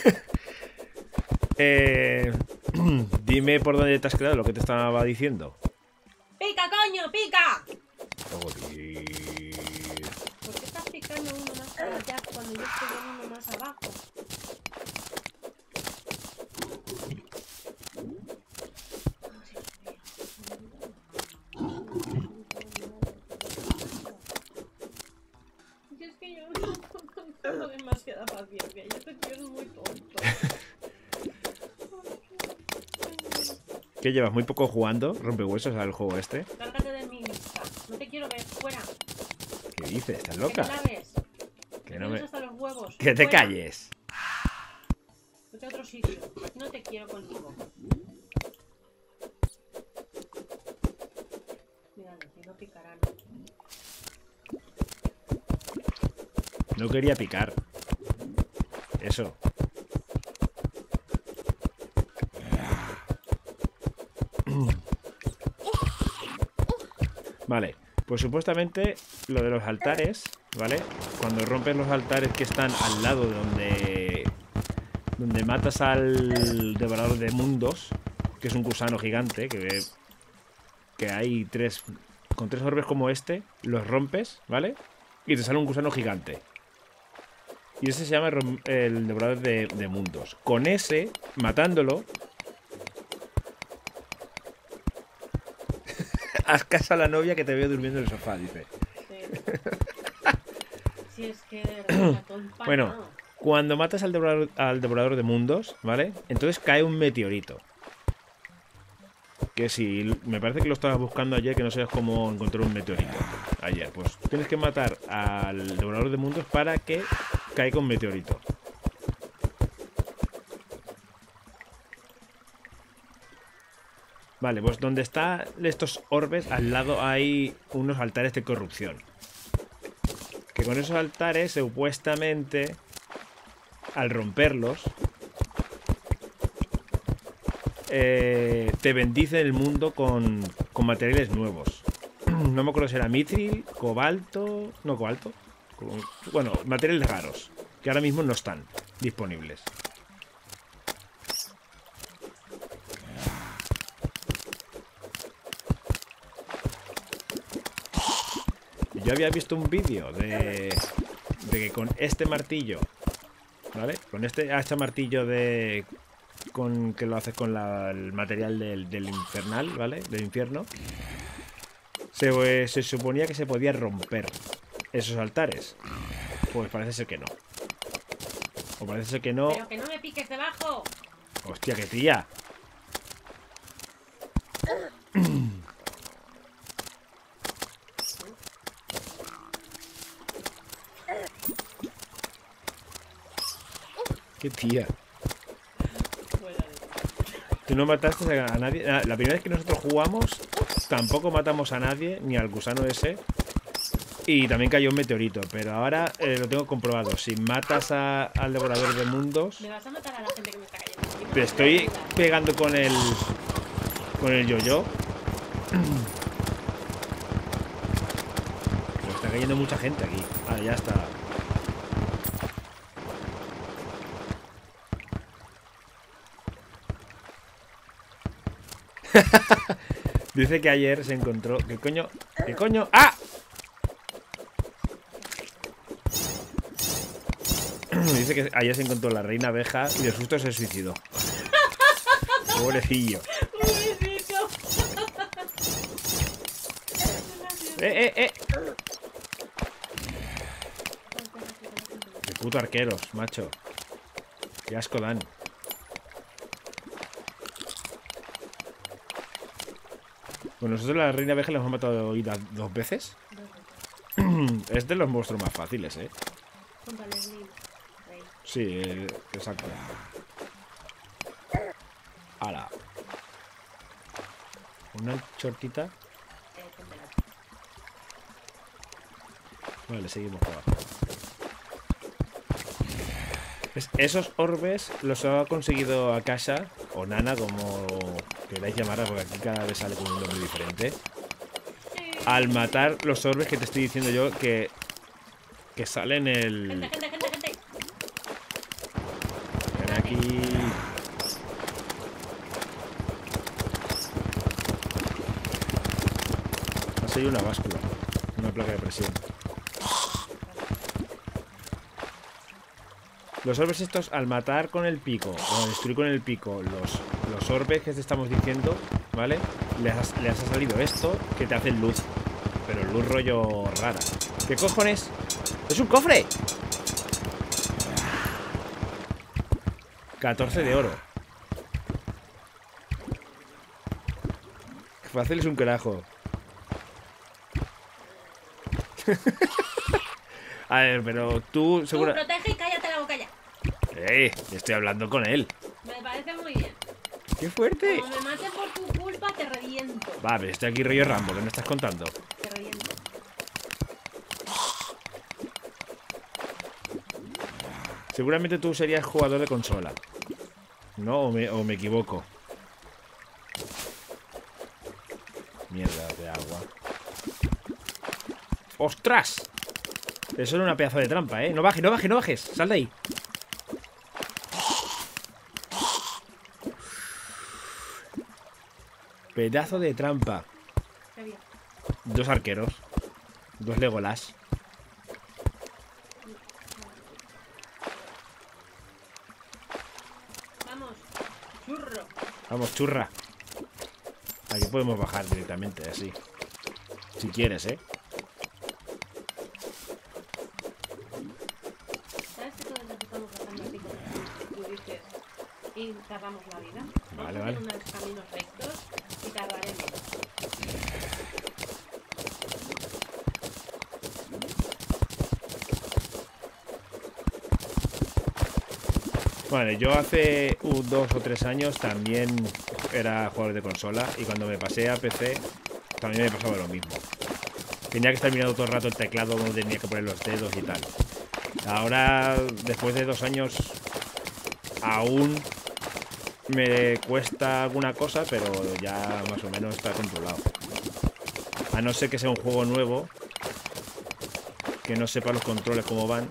Eh, dime por dónde te has quedado lo que te estaba diciendo. ¡Pica, coño! ¡Pica! Joder. ¿Por qué estás picando uno más para allá cuando yo estoy en uno más abajo? Y es que yo no tengo demasiada paciencia. Yo te quiero muy tonto. ¿Qué llevas? ¿Muy poco jugando? ¿Rompehuesos al juego este? Lárgate de mi vista. No te quiero ver. Fuera. ¿Qué dices? ¿Estás Que loca? me laves. Que no Tienes me... hasta los huevos. Que te Fuera. calles. Vete a otro sitio. No te quiero contigo. Míralo, si no picarán. No quería picar. Eso. Vale, pues supuestamente lo de los altares, ¿vale? Cuando rompes los altares que están al lado de donde donde matas al devorador de mundos, que es un gusano gigante, que que hay tres con tres orbes como este, los rompes, ¿vale? Y te sale un gusano gigante. Y ese se llama rom- el devorador de, de mundos. Con ese, matándolo, haz caso a la novia que te veo durmiendo en el sofá, dice. Sí. Si es que de verdad, está todo empanado. Bueno, cuando matas al devorador, al devorador de mundos, ¿vale? Entonces cae un meteorito. Que si, me parece que lo estabas buscando ayer, que no sabes cómo encontrar un meteorito. Ayer, pues tienes que matar al devorador de mundos para que caiga un meteorito. Vale, pues donde están estos orbes, al lado hay unos altares de corrupción. Que con esos altares, supuestamente, al romperlos, eh, te bendice el mundo con, con materiales nuevos. No me acuerdo si era mitril, cobalto... No, cobalto. Bueno, materiales raros. Que ahora mismo no están disponibles. Yo había visto un vídeo de, de que con este martillo, ¿vale? Con este hacha martillo de... Con, que lo haces con la, el material del, del infernal, ¿vale? Del infierno. Se, se suponía que se podía romper esos altares. Pues parece ser que no. O parece ser que no. Pero que no me piques debajo. Hostia, qué tía. Qué tía. Tú no mataste a nadie. La primera vez que nosotros jugamos, tampoco matamos a nadie, ni al gusano ese. Y también cayó un meteorito. Pero ahora eh, lo tengo comprobado. Si matas a, al devorador de mundos. Me vas a matar a la gente que me está cayendo. Te estoy pegando con el. Con el yo-yo. Me está cayendo mucha gente aquí. Ah, ya está. Dice que ayer se encontró... ¿Qué coño? ¿Qué coño? ¡Ah! Dice que ayer se encontró la reina abeja y de susto se suicidó. Pobrecillo. Pobrecito. ¡Eh, eh, eh! Qué puto arqueros, macho. Qué asco dan. Bueno, nosotros la reina abeja la hemos matado hoy dos veces. Es de los monstruos más fáciles, ¿eh? Sí, eh, exacto. Ahora. Una chortita. Vale, seguimos por abajo. Es- Esos orbes los ha conseguido Akasha o Nana, como queráis llamarla, porque aquí cada vez sale con un nombre diferente. Al matar los orbes que te estoy diciendo yo que que salen el... Gente, gente, gente, gente. Ven aquí. Ha salido una báscula, una placa de presión. Los orbes estos, al matar con el pico o al destruir con el pico los, los orbes que te estamos diciendo, ¿vale? Les, has- les ha salido esto que te hace luz. Pero luz rollo rara. ¿Qué cojones? ¡Es un cofre! catorce de oro. Qué fácil es un carajo. A ver, pero tú Tú seguro... protege y cállate la boca ya. ¡Eh! Estoy hablando con él. Me parece muy bien. ¡Qué fuerte! Como me mates por tu culpa, te reviento. Va, pero estoy aquí rollo Rambo, ¿qué me estás contando? Te reviento. Seguramente tú serías jugador de consola. ¿No? ¿O me, o me equivoco? Mierda de agua. ¡Ostras! Eso era una pedazo de trampa, ¿eh? No bajes, no bajes, no bajes. Sal de ahí. Pedazo de trampa. Qué bien. Dos arqueros. Dos Legolas. Vamos. Churro. Vamos, churra. Aquí podemos bajar directamente, así. Si quieres, ¿eh? ¿Sabes que todos nos estamos bajando así como tú dices? Y tardamos la vida. Vale, Vamos a vale. hacer unos caminos rectos y tardaremos. Vale, yo hace uh, dos o tres años también era jugador de consola y cuando me pasé a P C también me pasaba lo mismo. Tenía que estar mirando todo el rato el teclado donde tenía que poner los dedos y tal. Ahora, después de dos años, aún me cuesta alguna cosa, pero ya más o menos está controlado. A no ser que sea un juego nuevo, que no sepa los controles cómo van.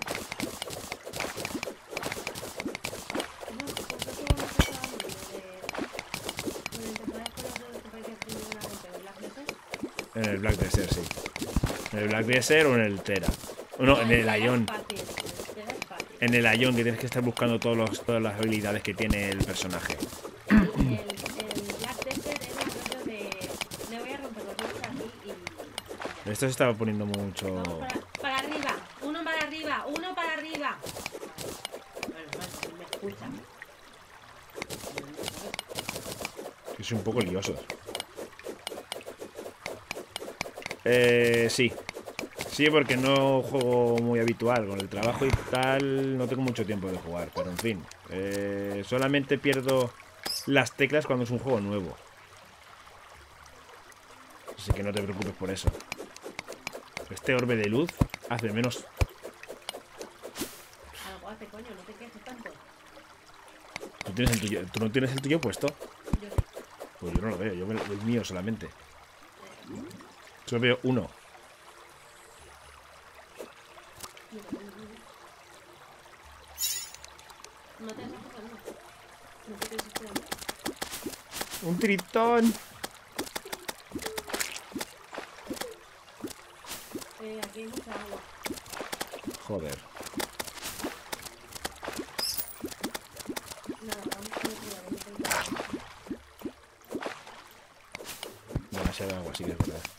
En el Black Desert, sí. En el Black Desert o en el Tera. No, en el Ion. En el Ion, que tienes que estar buscando todos los, todas las habilidades que tiene el personaje. El, el, el Black Desert era rollo de... Me voy a romper los dedos aquí y... Esto se estaba poniendo mucho... Vamos para, para arriba, uno para arriba, uno para arriba. Bueno, más, me escuchan. Es un poco lioso. Eh, sí. Sí, porque no juego muy habitual. Con el trabajo y tal, no tengo mucho tiempo de jugar. Pero en fin. Eh, solamente pierdo las teclas cuando es un juego nuevo. Así que no te preocupes por eso. Este orbe de luz hace menos... Algo hace, coño, no te quejes tanto. ¿Tú, tienes el tuyo, ¿Tú no tienes el tuyo puesto? Yo Pues yo no lo veo, yo veo el mío solamente. Solo veo uno. no te has enfocado, no. No te quedes esperando. ¡Un tritón! Eh, aquí hay mucha agua. Joder. Nada, vamos con el cuidado. Demasiada agua, sí que es verdad.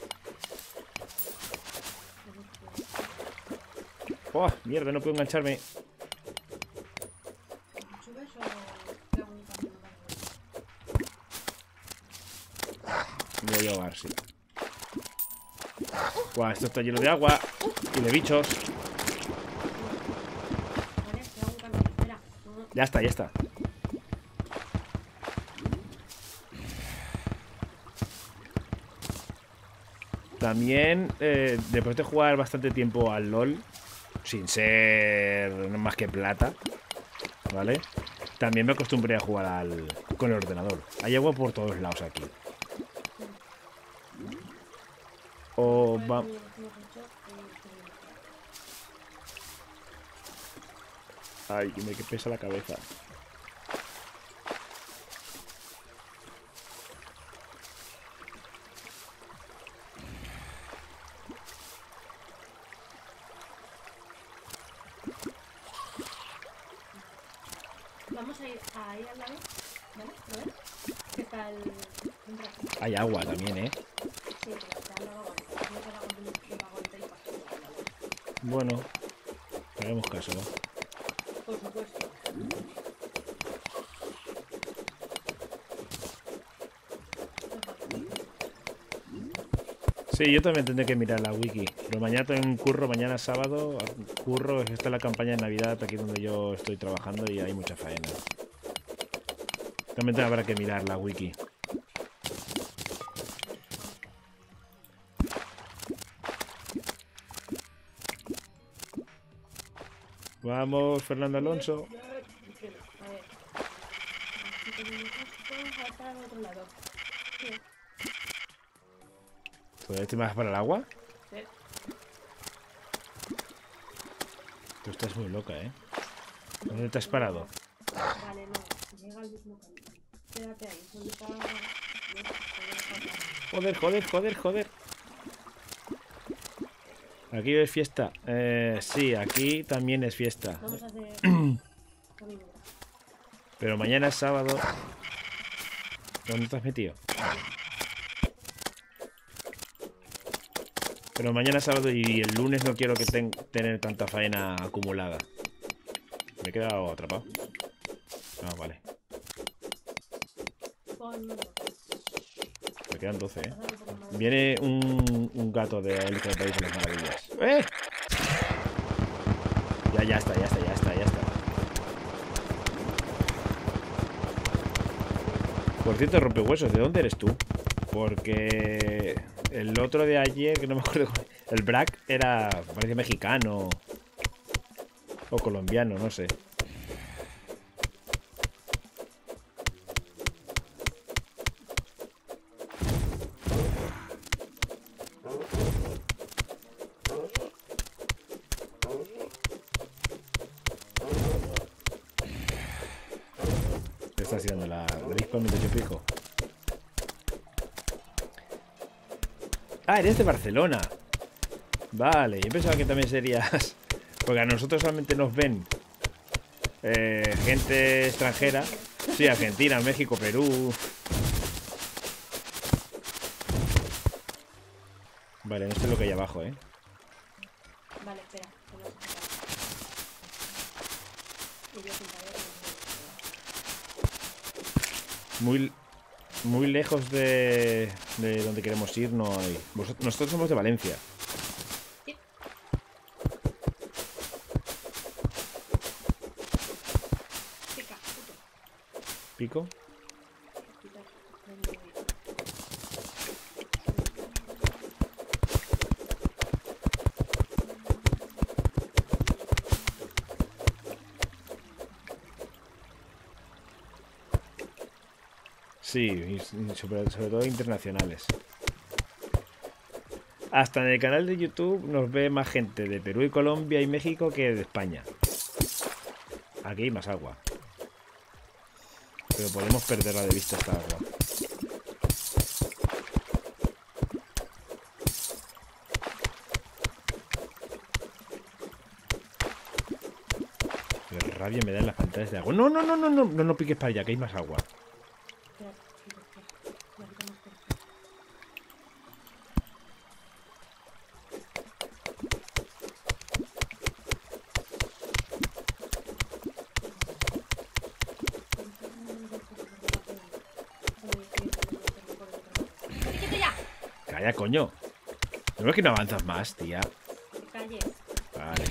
¡Oh! Mierda, no puedo engancharme. ¿Subes o te hago un camino largo? Me voy a ahogar, sí. Buah, esto está lleno de agua y de bichos. Vale, te hago un camino, espera. No, Ya está, ya está. También, eh, después de jugar bastante tiempo al LOL, sin ser más que plata, ¿vale? También me acostumbré a jugar al, con el ordenador. Hay agua por todos lados aquí. O va... Ay, que me que pesa la cabeza. Vamos a ir ahí al lado, ¿vale? ¿Lo ves? Que está el... un brazo. Hay agua también, ¿eh? Sí, pero está al lado abajo. No te la aguante el aguante el paso. Bueno, hagamos caso, ¿no? Por supuesto. Sí, yo también tendré que mirar la wiki. Pero mañana tengo un curro, mañana sábado, curro, está la campaña de Navidad aquí donde yo estoy trabajando y hay mucha faena. También habrá que mirar la wiki. Vamos, Fernando Alonso. A ver. Aquí tenemos esto. Hasta el otro lado. Sí. ¿Todavía te vas para el agua? Sí. Tú estás muy loca, ¿eh? ¿Dónde te has parado? Vale, no. Llega al mismo camino. Quédate ahí. ¿Dónde está? Joder, joder, joder, joder. Aquí es fiesta. Eh, sí, aquí también es fiesta. Vamos a hacer camino. Pero mañana es sábado. ¿Dónde te has metido? Pero mañana es sábado y el lunes no quiero que ten tener tanta faena acumulada. Me he quedado atrapado. Ah, vale. Con... Me quedan doce, ¿eh? Viene un, un gato de Alicia del País de las Maravillas. ¡Eh! Ya, ya está, ya está, ya está, ya está. Por cierto, rompehuesos, ¿de dónde eres tú? Porque el otro de ayer, que no me acuerdo, el Brack era, parece mexicano o colombiano, no sé. Con mientras yo pico. Ah, eres de Barcelona. Vale, yo pensaba que también serías... Porque a nosotros solamente nos ven eh, gente extranjera. Sí, Argentina, México, Perú. Vale, esto es lo que hay abajo, ¿eh? Vale, espera. Que no se sepa. Y yo sin saber, no sé. Muy, muy lejos de, de donde queremos ir no hay. Vosotros, nosotros somos de Valencia. Sí. Pica, puto. ¿Pico? Pica, ven, ven. Sí, y sobre, sobre todo internacionales. Hasta en el canal de YouTube nos ve más gente de Perú y Colombia y México que de España. Aquí hay más agua. Pero podemos perderla de vista esta agua. Qué rabia me dan las pantallas de agua. No, no, no, no, no, no, no piques para allá, que hay más agua. Espera, chico, espera. La quitamos por aquí. ¡Quítate ya! Calla, coño. ¿No ves que no avanzas más, tía? Que calles. Vale.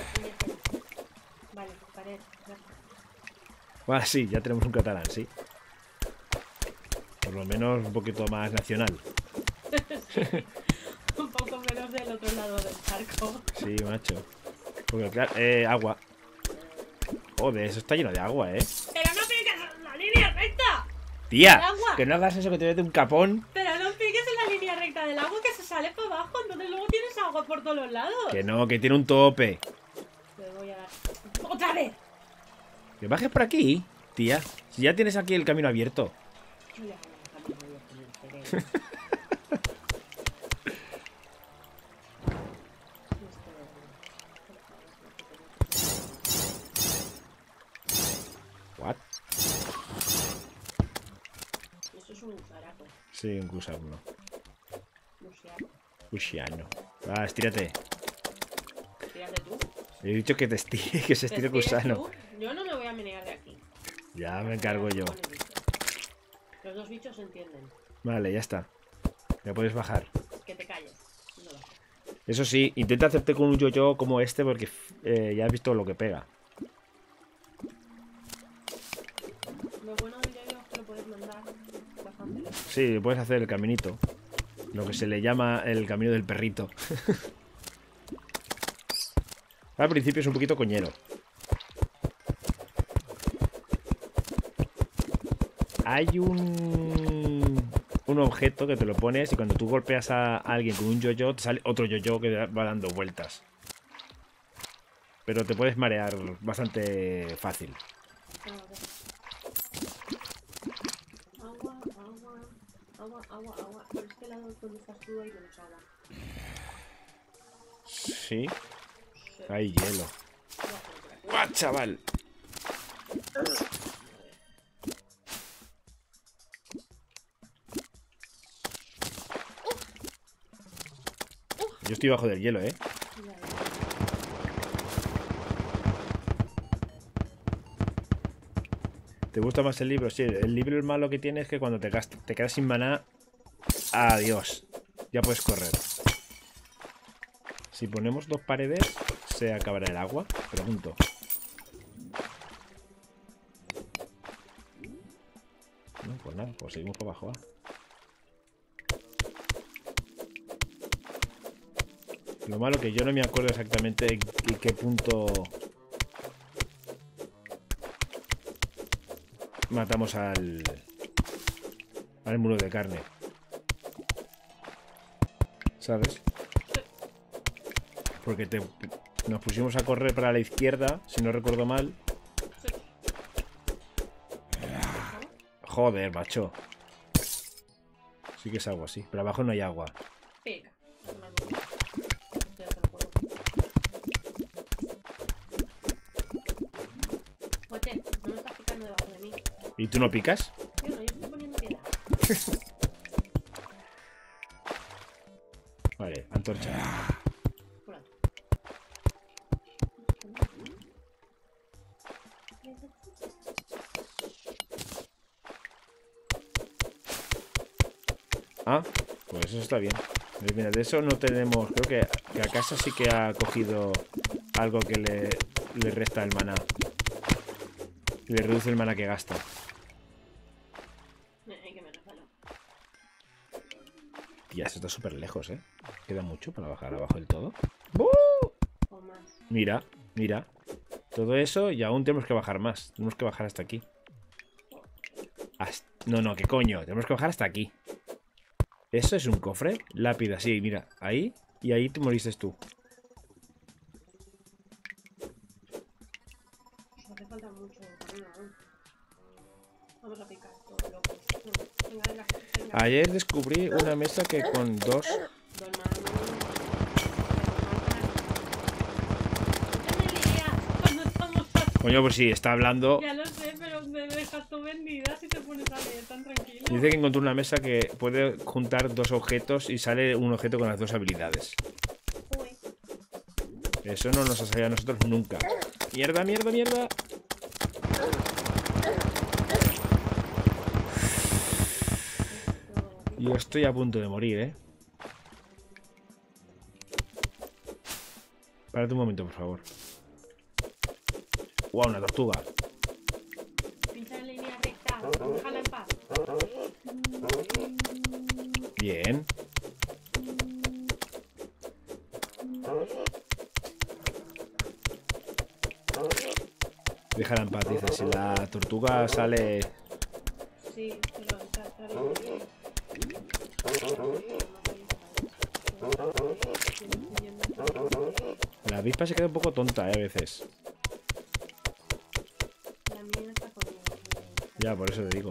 Vale, pared. Gracias. Ah, sí, ya tenemos un catalán, sí. Por lo menos un poquito más nacional. Un poco menos del otro lado del charco. Sí, macho. Porque claro, eh, agua. Joder, eso está lleno de agua, eh. ¡Pero no piques en la línea recta! Tía, ¿El agua? que no hagas eso que te mete un capón. Pero no piques en la línea recta del agua que se sale para abajo, entonces luego tienes agua por todos los lados. Que no, que tiene un tope. Te voy a dar. ¡Otra vez! Que bajes por aquí, tía. Si ya tienes aquí el camino abierto. Mira, camino abierto en el cerebro. What? Eso es un gusaraco. Sí, un gusano. Gusiano. Gusiano. Va, estírate. Tírate tú. He dicho que te estire, que se estire el ¿Te estires gusano. tú? Yo no me voy a menear de aquí. Ya me encargo yo. Los dos bichos se entienden. Vale, ya está. Ya puedes bajar. Que te calles. No bajes. Eso sí, intenta hacerte con un yo-yo como este porque eh, ya has visto lo que pega. Lo bueno del yo-yo es que lo puedes mandar bastante lejos. Sí, puedes hacer el caminito. Lo que se le llama el camino del perrito. Al principio es un poquito coñero. Hay un, un objeto que te lo pones y cuando tú golpeas a alguien con un yo-yo, te sale otro yo-yo que va dando vueltas. Pero te puedes marear bastante fácil. Agua, agua, agua, agua, agua. Por este lado donde estás tú hay menos agua. Sí, Sí. hay hielo. ¡Guau, chaval! Yo estoy bajo del hielo, ¿eh? ¿Te gusta más el libro? Sí, el libro el malo que tiene es que cuando te, te quedas sin maná, adiós, ya puedes correr. Si ponemos dos paredes, ¿se acabará el agua? Pregunto. No, pues nada, pues seguimos por abajo. ¿eh? Lo malo que yo no me acuerdo exactamente en qué punto matamos al al muro de carne, ¿sabes? Porque te, nos pusimos a correr para la izquierda, si no recuerdo mal. Joder, macho. Sí que es algo así. Pero abajo no hay agua. Pica. Ya te lo puedo. Oye, no me estás picando debajo de mí. ¿Y tú no picas? Yo no, yo estoy poniendo piedra. Vale, antorcha. Cúrate. Ah, pues eso está bien. Pues mira, de eso no tenemos... Creo que, que a casa sí que ha cogido algo que le, le resta el maná. Le reduce el maná que gasta. Ay, que me resbalo. Tía, eso está súper lejos, ¿eh? Queda mucho para bajar abajo del todo. O más. Mira, mira. Todo eso y aún tenemos que bajar más. Tenemos que bajar hasta aquí. Hasta... No, no, ¿qué coño? Tenemos que bajar hasta aquí. ¿Eso es un cofre? Lápida, sí, mira. Ahí y ahí te moriste tú. No hace falta mucho camino aún. Vamos a picar todo loco. Venga, venga, venga. Ayer descubrí una mesa que con dos... Don Manuel. ¿Qué me lías cuando estamos así? Coño, pues sí, está hablando. Ya lo sé, pero me dejas tú vendida si te pones a leer tan tranquilo. Dice que encontró una mesa que puede juntar dos objetos y sale un objeto con las dos habilidades. Uy. Eso no nos ha salido a nosotros nunca. Mierda, mierda, mierda. Yo estoy a punto de morir, ¿eh? Párate un momento, por favor. ¡Wow! Una tortuga. Pincha en línea recta. Déjala en paz. Bien. Déjala en paz, dice. Si la tortuga sale... Sí, pero está, está bien. La avispa se queda un poco tonta, ¿eh? A veces. La mía está conmigo. Ya, por eso te digo.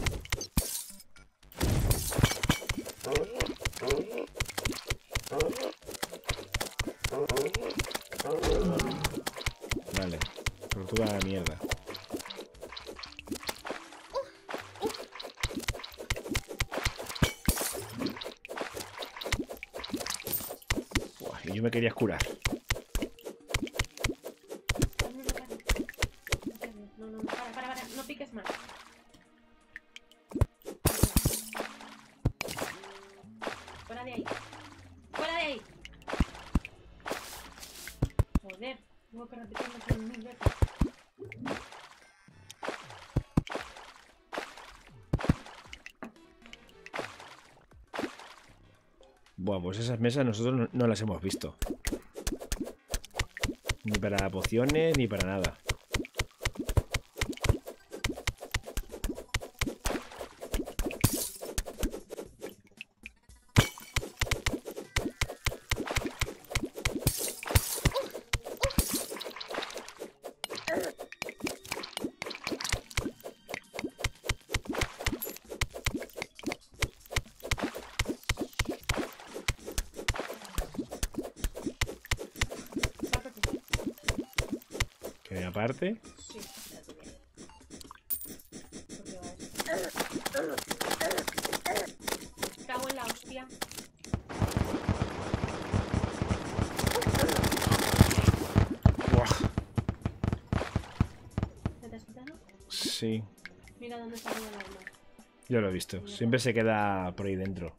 Vale. Tortuga a la mierda. Buah, y yo me quería curar. No, no, no, para, para, para, no piques más. Fuera de ahí. Fuera de ahí. Joder, tengo que repetirlo solo mil veces. Buah, pues esas mesas nosotros no, no las hemos visto. Ni para pociones, ni para nada. Que aparte... Sí, ya tú bien. ¿Por qué va eso? Cago en la hostia. Buah, ¿Te has quitado? sí, Mira dónde está el arma. yo lo he visto. Siempre se queda por ahí dentro.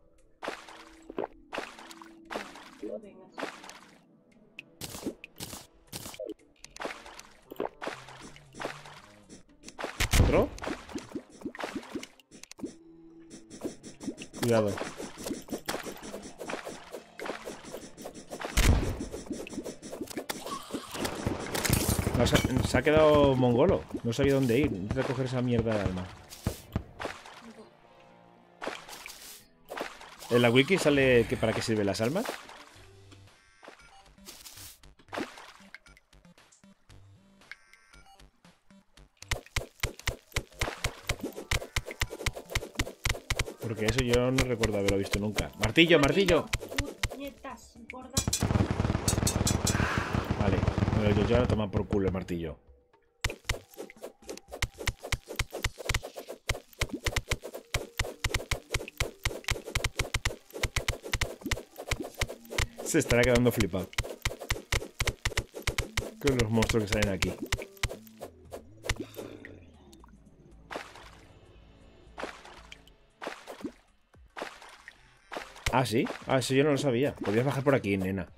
No vengas. ¿Otro? Cuidado. No, se, se ha quedado mongolo. No sabía dónde ir. Intenta coger esa mierda de alma. ¿En la wiki sale que para qué sirven las almas? eso yo no recuerdo haberlo visto nunca. ¡Martillo, martillo! Puñetas, gorda. Vale, bueno, yo ya lo tomo por culo el martillo. Se estará quedando flipado con los monstruos que salen aquí. Ah, ¿sí? Ah, eso yo no lo sabía. Podías bajar por aquí, nena.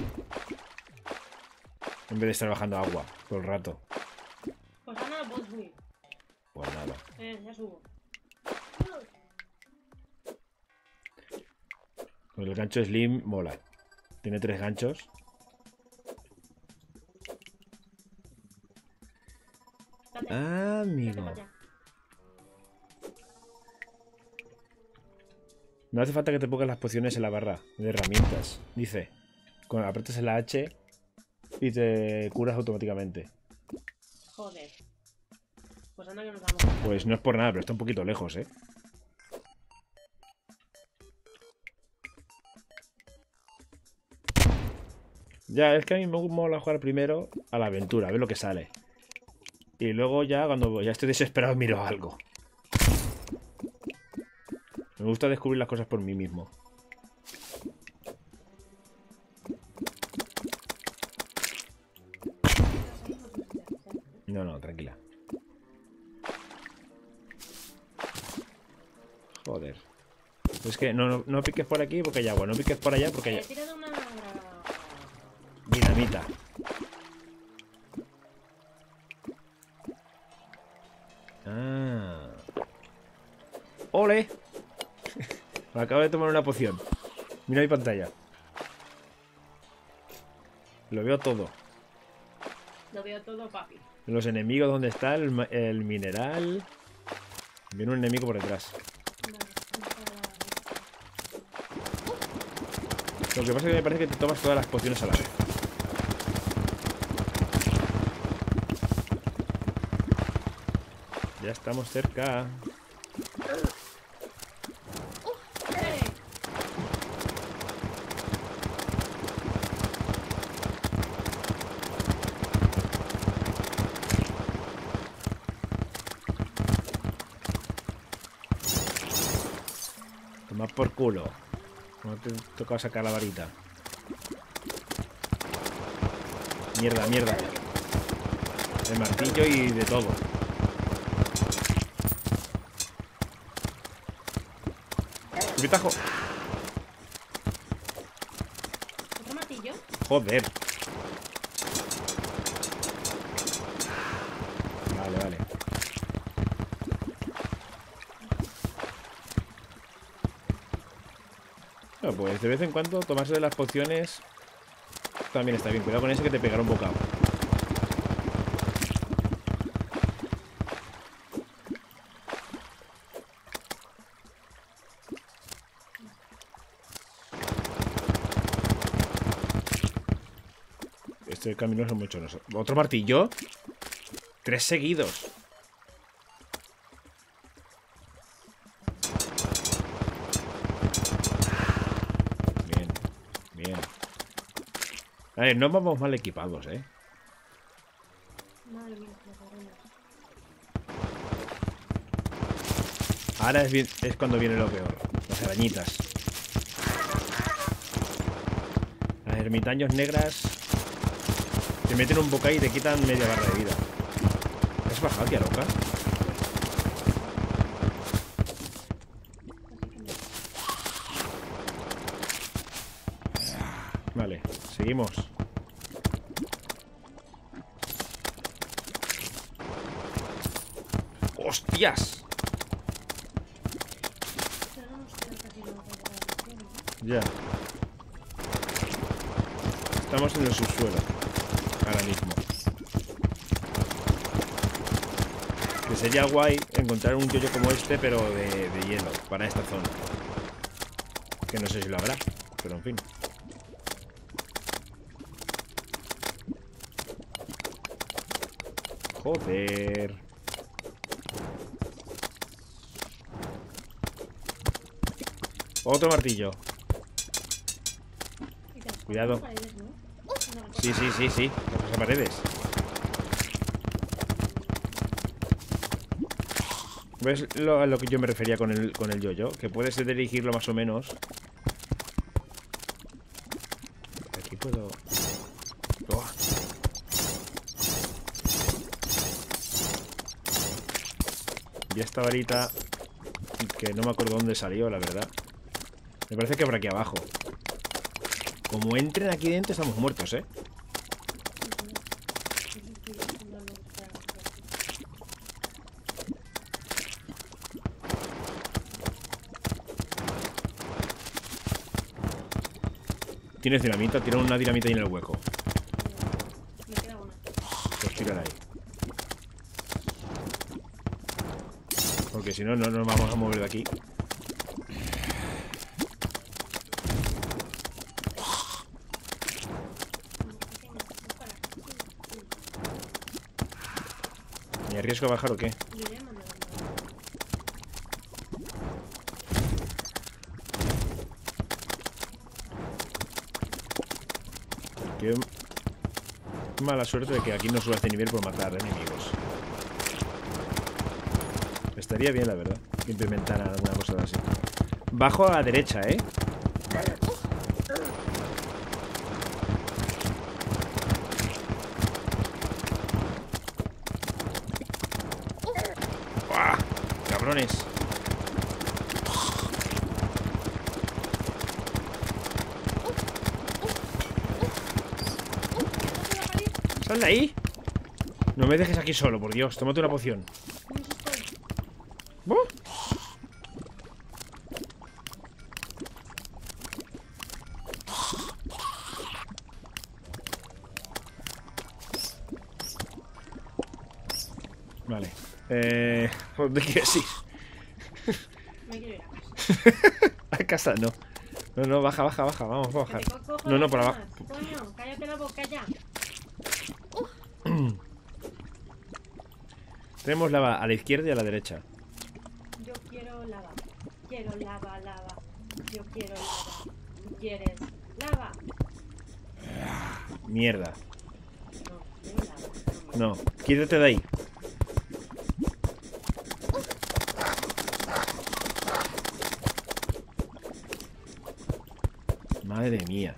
En vez de estar bajando agua todo el rato. Pues ahora no puedo subir. Pues nada. Eh, ya subo. El gancho Slim mola. Tiene tres ganchos. Espérate, Ah, amigo. espérate para allá. No hace falta que te pongas las pociones en la barra de herramientas. Dice, cuando apretas la H y te curas automáticamente. Joder. Pues anda que nos damos cuenta. Pues no es por nada, pero está un poquito lejos, ¿eh? Ya, es que a mí me mola jugar primero a la aventura, a ver lo que sale. Y luego ya, cuando ya estoy desesperado, miro algo. Me gusta descubrir las cosas por mí mismo. No, no, tranquila. Joder. Es que no, no, no piques por aquí porque hay agua. No piques por allá porque hay Eh, tira de una... dinamita. Ah. ¡Ole! Me acabo de tomar una poción. Mira mi pantalla. Lo veo todo. Lo veo todo, papi. Los enemigos, ¿dónde está? El, ma- el mineral. Viene un enemigo por detrás. Lo que pasa es que me parece que te tomas todas las pociones a la vez. Ya estamos cerca. Toma por culo. No te toca sacar la varita. Mierda, mierda. De martillo y de todo. ¡Vitajo! ¿Otro martillo? Joder. Vale, vale. Bueno, pues de vez en cuando tomarse de las pociones también está bien. Cuidado con ese que te pegará un bocado. Este camino es mucho. No sé. ¿Otro martillo? Tres seguidos. Bien, bien. A ver, no vamos mal equipados, ¿eh? Madre mía, los cabrones. Ahora es, bien- es cuando viene lo peor. Las arañitas. Las ermitaños negras te meten un bocado y te quitan media barra de vida. ¿Has bajado, tía loca? Vale, seguimos. ¡Hostias! Pero no nos queda casi nada de la edición, ¿no? Ya. Estamos en el subsuelo. Ahora mismo. Que sería guay encontrar un yoyo como este, pero de, de hielo, para esta zona. Que no sé si lo habrá, pero en fin. Joder. Otro martillo. Y te has Cuidado. puesto paredes, ¿no? No, Sí, sí, sí, sí. Las paredes. ¿Ves lo, a lo que yo me refería con el, con el yo-yo? Que puedes dirigirlo más o menos. Aquí puedo... Oh. Y esta varita, que no me acuerdo dónde salió, la verdad. Me parece que por aquí abajo. Como entren aquí dentro, estamos muertos, ¿eh? ¿Tienes dinamita? Tira una dinamita ahí en el hueco. Me queda una. Pues tírala ahí. Porque si no, no nos vamos a mover de aquí. ¿Me arriesgo a bajar o qué? Yo ya he mandado una. Qué mala suerte de que aquí no subas de nivel por matar enemigos. Estaría bien, la verdad, que implementaran alguna cosa así. Bajo a la derecha, ¿eh? Vale. ¡Buah! ¡Cabrones! ¡Sal de ahí! No me dejes aquí solo, por Dios. Tómate una poción. ¿Oh? Vale. Eh... ¿Dónde quieres ir? Me quiero ir a casa. A casa no. No, no, baja, baja, baja. Vamos a bajar. Que te cojo No, no, las por abajo. ramas. Coño, cállate la boca ya. Tenemos lava a la izquierda y a la derecha. Yo quiero lava. Quiero lava, lava. Yo quiero lava. ¿Quieres lava? Mierda. No, quiero lava. No, quítate de ahí. Madre mía.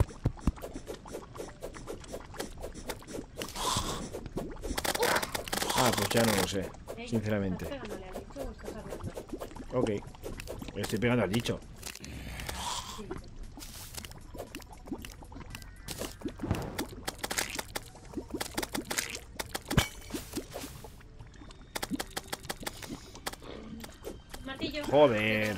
Ah, pues ya no lo sé, Ey, sinceramente. ¿estás pegándole al bicho o estás hablando? Ok. Le estoy pegando al dicho. Sí. Martillo. Joder.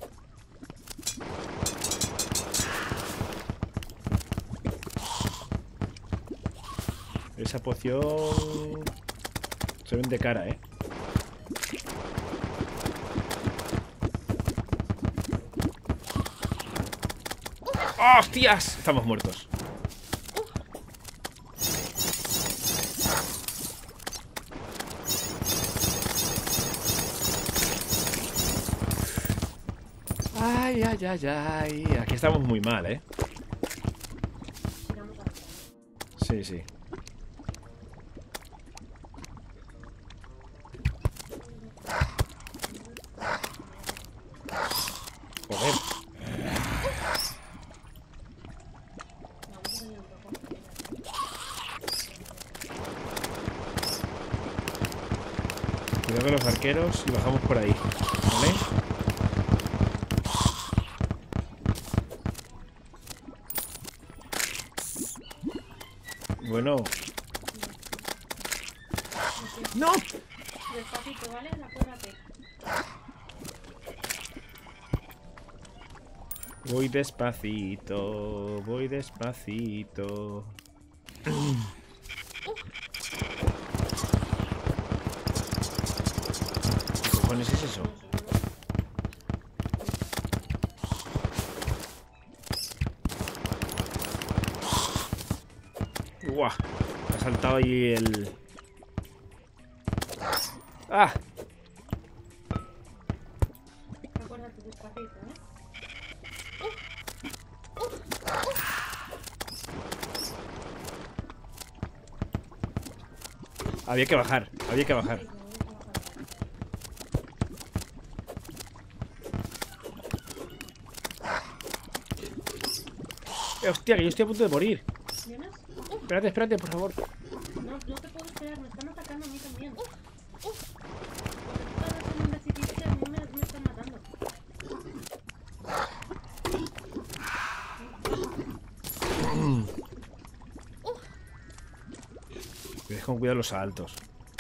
Esa poción se vende cara, ¿eh? ¡Hostias! Estamos muertos. Ay, ay, ay, ay. Aquí estamos muy mal, ¿eh? Tiramos a la cara. Sí, sí. Joder. Vamos a tener un poco. Cuidado con los arqueros y bajamos por ahí. ¿Vale? Bueno. ¡No! Despacito, ¿vale? Acuérdate. Voy despacito, voy despacito. ¿Qué cojones es eso? ¡Guau! Ha saltado ahí el... ¡Ah! Acuérdate despacito, ¿eh? Había que bajar, había que bajar. Eh, hostia, que yo estoy a punto de morir. ¿Vienes? Espérate, espérate, por favor. No, no te puedo esperar, me están atacando a mí también. Porque tú estás en un precipicio y a mí me, me están matando. Tienes con cuidado los saltos.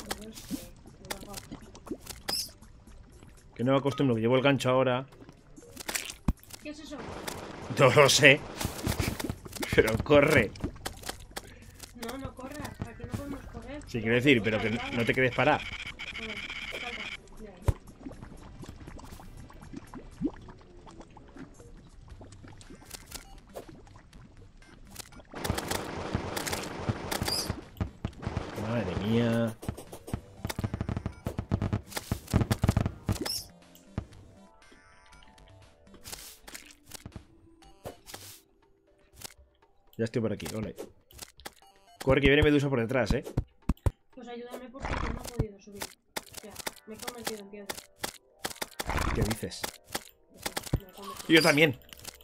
Que no me acostumbro, que llevo el gancho ahora. ¿Qué es eso? No lo sé. Pero corre. No, no corras, aquí no podemos correr. Sí, quiero decir, pero que no te quedes parado. Joder, salta. Ya. Madre mía. Ya estoy por aquí, ole. Corre, que viene Medusa por detrás, eh. Pues ayúdame porque yo no he podido subir. Ya, me he convertido en piedra. ¿Qué dices? Eso, me he convertido. Y yo también.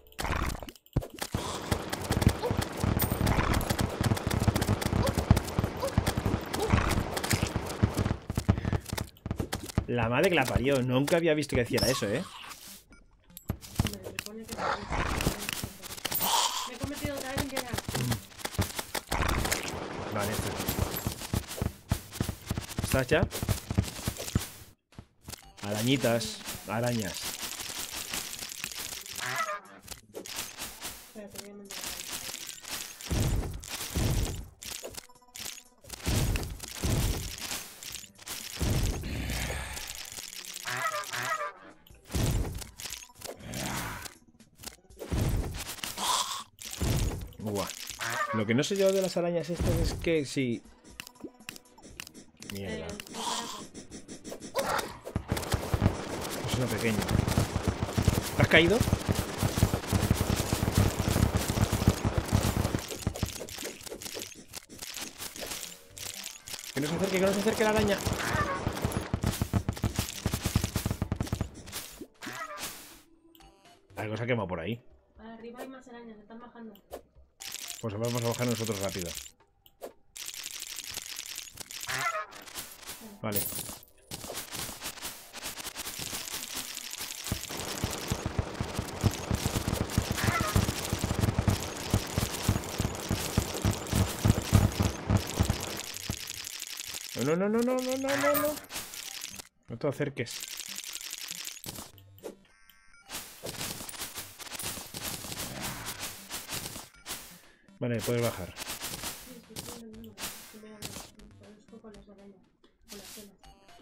La madre que la parió. Nunca había visto que hiciera eso, eh. Hombre, se supone que... Me he convertido otra vez en piedra. Vale, está. ¿Estás ya? Arañitas. Arañas. Espérate, voy a mandar a Buah. Lo que no sé yo de las arañas estas es que si... Mierda. Eh, Es uno pequeño. ¿Te has caído? Que no se acerque, que no se acerque la araña. Algo se ha quemado por ahí. arriba hay más arañas, están bajando. Pues vamos a bajar nosotros rápido. Vale. No, no, no, no, no, no, no, no. No te acerques. Vale, puedes bajar. Sí, sí, sí, no, no, no. Que me hago. Conozco con las arañas. Con las telas.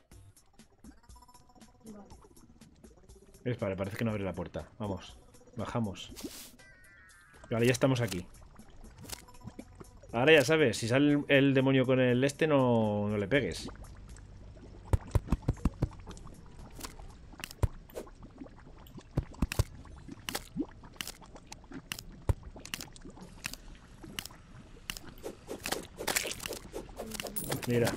Vale. Es, vale, parece que no abre la puerta. Vamos, bajamos. Vale, ya estamos aquí. Ahora ya sabes, si sale el, el demonio con el este, no, no le pegues. Mira.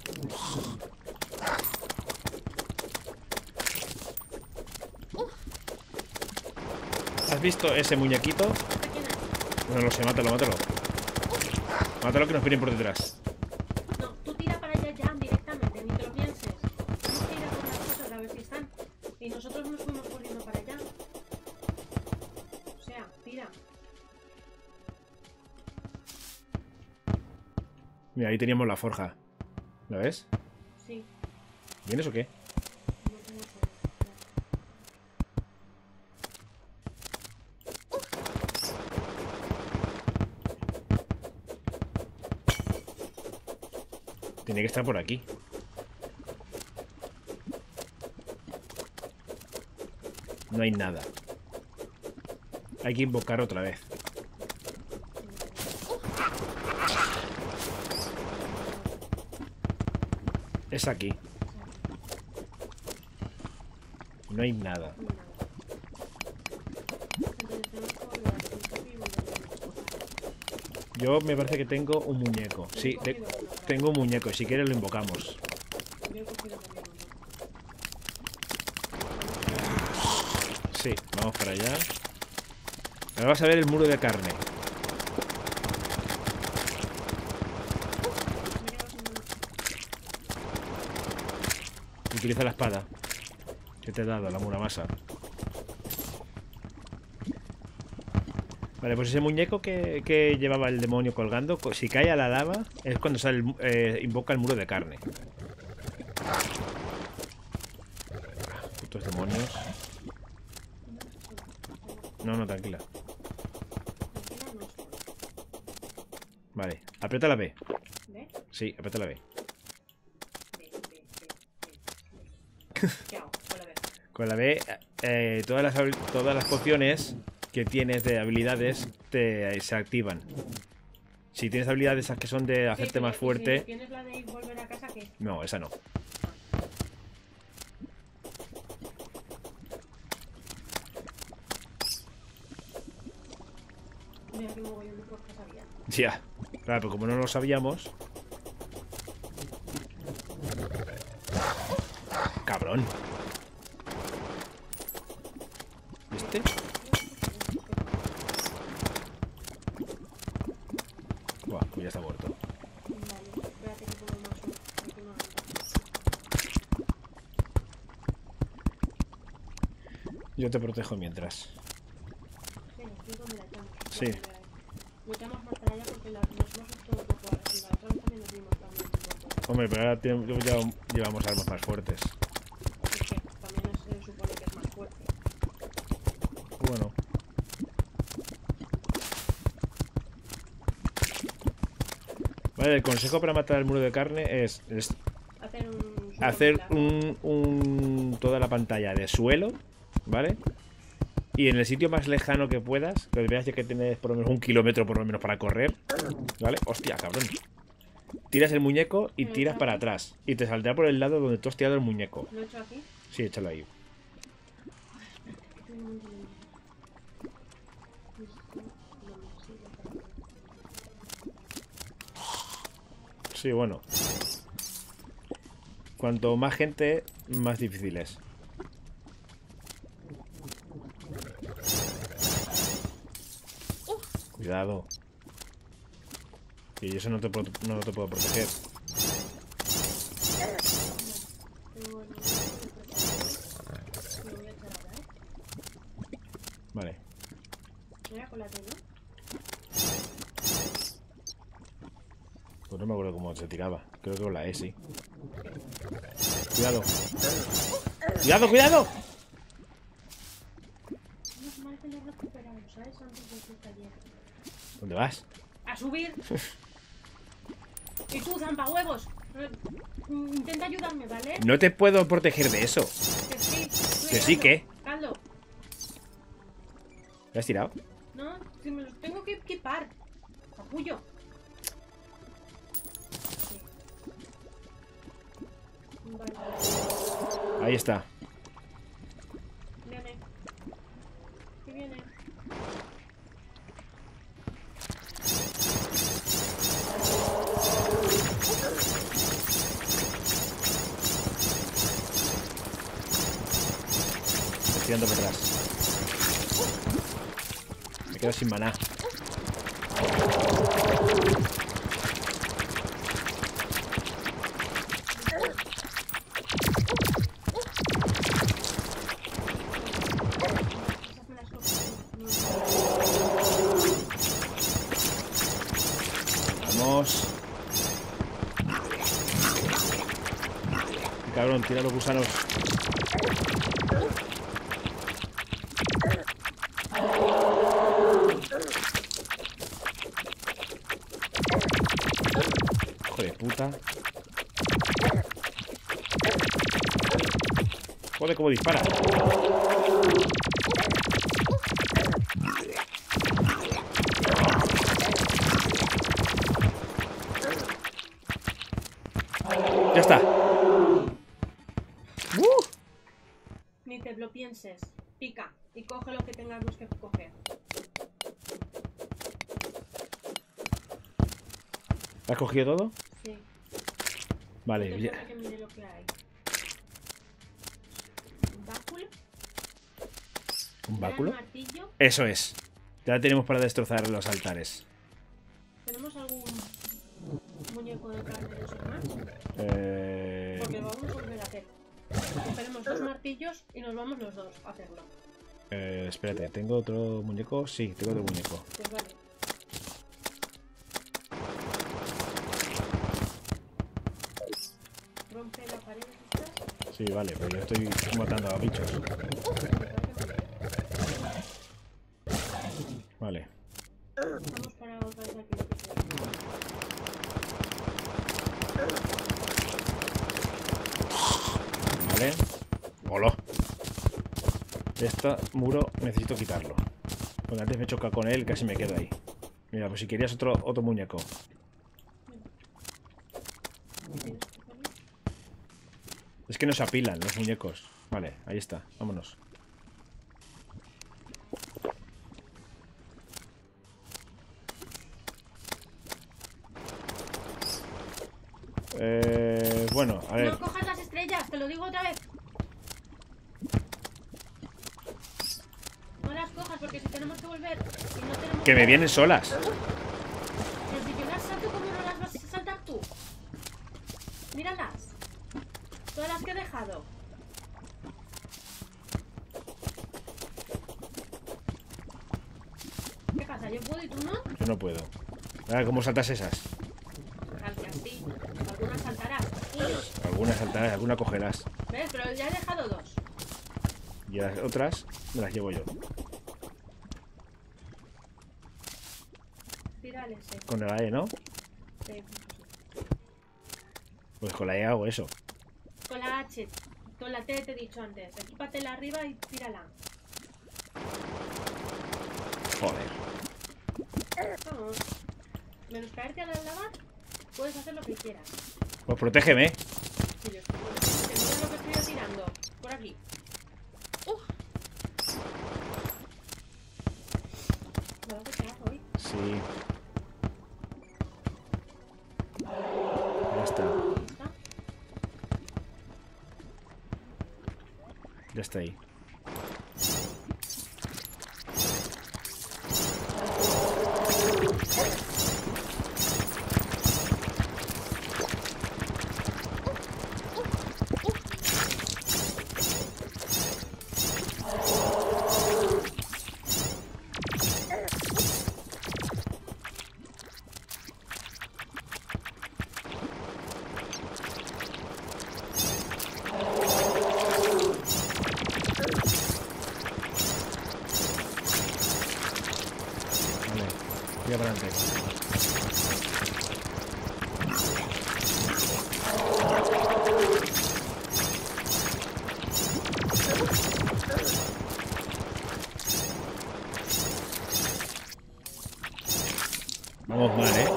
¿Has visto ese muñequito? ¿Quién es? No lo sé, mátalo, mátalo. Mátalo que nos vienen por detrás. No, tú tira para allá ya directamente, ni te lo pienses. Tenemos que ir a por las cosas a ver si están. Y nosotros nos fuimos corriendo para allá. O sea, tira. Mira, ahí teníamos la forja. ¿La ves? Sí, ¿Vienes o qué? no tengo fuego. Tiene que estar por aquí. No hay nada. Hay que invocar otra vez. Es aquí. No hay nada. No hay nada. Entonces tenemos que volver al principio y volver a Yo me parece que tengo un muñeco. Sí, te- tengo un muñeco. Si quieres lo invocamos. Yo he cogido también uno. Sí, vamos para allá. Ahora vas a ver el muro de carne. Me he quedado sin mano. Utiliza la espada. Que te he dado, la muramasa. Vale, pues ese muñeco que, que llevaba el demonio colgando, co- si cae a la lava, es cuando sale el mu- eh, invoca el muro de carne. Putos demonios. No, no, tranquila. Tranquila, no estoy. Vale, aprieta la B. ¿Ve? Sí, aprieta la B. Ve, ve, ve, ve. ¿Qué hago? Con la vez. Con la B, eh, todas, las, habil- todas las pociones que tienes de habilidades te, se activan. Si tienes habilidades esas que son de hacerte Sí, más pero fuerte... Si tienes la de volver a casa, ¿qué? No, esa no. Mira que mogollón de cosas había. Ya. Claro, pero como no lo sabíamos... Cabrón. ¿Este? Buah, pues ya está muerto. Vale, espérate que pongo más uno. Aquí no anda. Yo te protejo mientras. Venga, aquí es donde la echamos. Sí. Vale, vale. Lo echamos más para allá porque la, nos hemos visto un poco arriba. La otra vez también nos vimos también un poco. Hombre, pero ahora te- ya llevamos armas más fuertes. Es que también es- se supone que es más fuerte. Bueno. Vale, el consejo para matar el muro de carne es, es Hacer un... hacer un, un toda la pantalla de suelo, ¿vale? Y en el sitio más lejano que puedas, que veas que tienes por lo menos un kilómetro por lo menos para correr, ¿vale? Hostia, cabrón. Tiras el muñeco y tiras para atrás. Y te saldrá por el lado donde tú has tirado el muñeco. ¿Lo he hecho aquí? Sí, échalo ahí. Sí, bueno. Cuanto más gente, más difícil es. Cuidado. Y eso no te, puedo- no te puedo proteger. Vale. Era con la T, ¿no? Pues no me acuerdo cómo se tiraba. Creo que con la E, sí. Cuidado. ¡Cuidado, cuidado! Menos mal que lo he recuperado, ¿sabes? Antes de que cayera. ¿Dónde vas? ¡A subir! ¡Y tú, zampahuevos! Eh, Intenta ayudarme, ¿vale? No te puedo proteger de eso. Que sí. estoy Que sí, llegando. ¿qué? Caldo. ¿Te has tirado? No, si me los tengo que equipar. Capullo. Sí. Vale. Ahí está. Viene. ¿Qué viene? Estoy tirando para atrás. Me quedo sin maná. Esas me las cojo. No, Vamos. Qué cabrón, tira los gusanos. Hijo de puta. Joder, cómo dispara. Ya está. ¡Uh! ni te lo pienses. Pica y coge lo que tengamos que coger. ¿Has cogido todo? Sí. Vale. Estoy Ya. para que mire lo que hay. Un báculo. ¿Un gran báculo? martillo. Eso es. Ya la tenemos para destrozar los altares. ¿Tenemos algún muñeco de carne de esos más? Eh... Porque vamos a volver a hacer. Cogeremos dos martillos y nos vamos los dos a hacerlo. Eh, espérate, ¿tengo otro muñeco? Sí, tengo otro muñeco. Pues vale. Rompe la pared esta. Sí, vale, pero yo estoy matando a bichos. Vale. Vamos para otra vez aquí. Vale. ¡Hola! Este muro necesito quitarlo. Porque antes me choca con él y casi me quedo ahí. Mira, pues si querías otro, otro muñeco. Es que no se apilan los muñecos. Vale, ahí está. Vámonos. Eh, bueno, a ver. No cojas las estrellas, te lo digo otra vez. No las cojas porque si tenemos que volver y no tenemos Que me vienen solas. Pero si yo las salto, ¿cómo no las vas a saltar tú? Míralas. Todas las que he dejado. ¿Qué pasa? ¿Yo puedo y tú no? Yo no puedo. Ah, ¿cómo saltas esas? Al que así. Algunas saltarás. Algunas saltarás, alguna cogerás. ¿Ves? Pero ya he dejado dos. Y las otras me las llevo yo. Tírale ese. Con la E, ¿no? Sí. Pues con la E hago eso. Con la H. Con la T te he dicho antes. Equípatela arriba y tírala. Joder. Vamos. Menos caerte a la lava, puedes hacer lo que quieras. Pues protégeme. Sí, yo estoy- que mira lo que estoy yo tirando. Por aquí. ¡Uf! Me va a pegar hoy. Sí. Ya está. Ahí está. Ya está ahí. Vale. Tira para adelante. Vamos mal, ¿eh?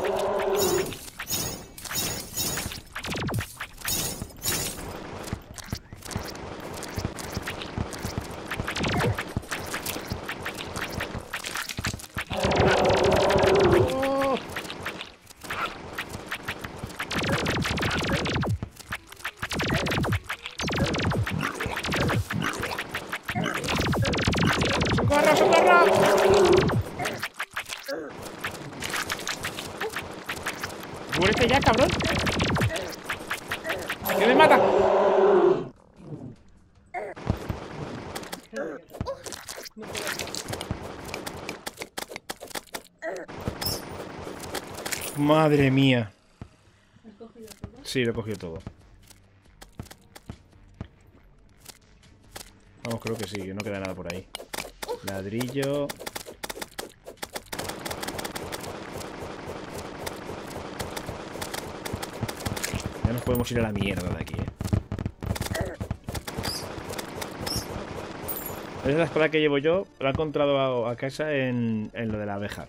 ¡Oh! ¡Socorro, socorro! ¡Muérete ya, cabrón! ¡Que me mata! Madre mía. ¿Has cogido todo? Sí, lo he cogido todo. Vamos, creo que sí, que no queda nada por ahí. Ladrillo. Ya nos podemos ir a la mierda de aquí, ¿eh? Es la espada que llevo yo, la he encontrado a, a casa en, en lo de la abeja.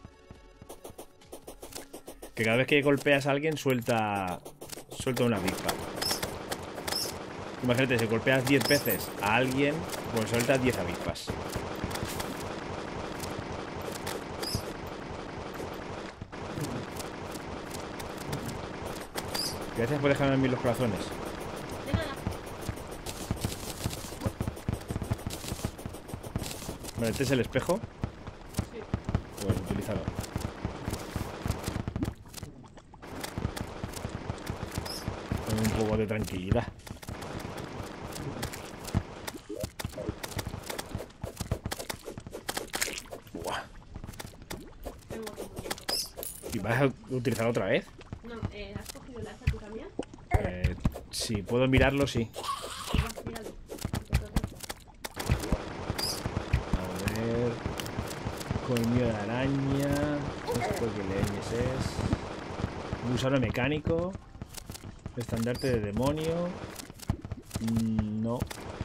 Que cada vez que golpeas a alguien suelta suelta una avispa. Imagínate, si golpeas diez veces a alguien, pues suelta diez avispas. Gracias por dejarme a mí los corazones. De nada. Vale, este es el espejo. Sí. Pues utilízalo. Con un poco de tranquilidad. Buah. Tengo otro muñeco. ¿Y vas a utilizar otra vez? No, eh, ¿has cogido el hacha tú también? Eh, si puedo mirarlo, sí. Vas, míralo. A ver. Colmillo de araña. Esto que leñes es. Gusano mecánico. Estandarte de demonio. Mm, no.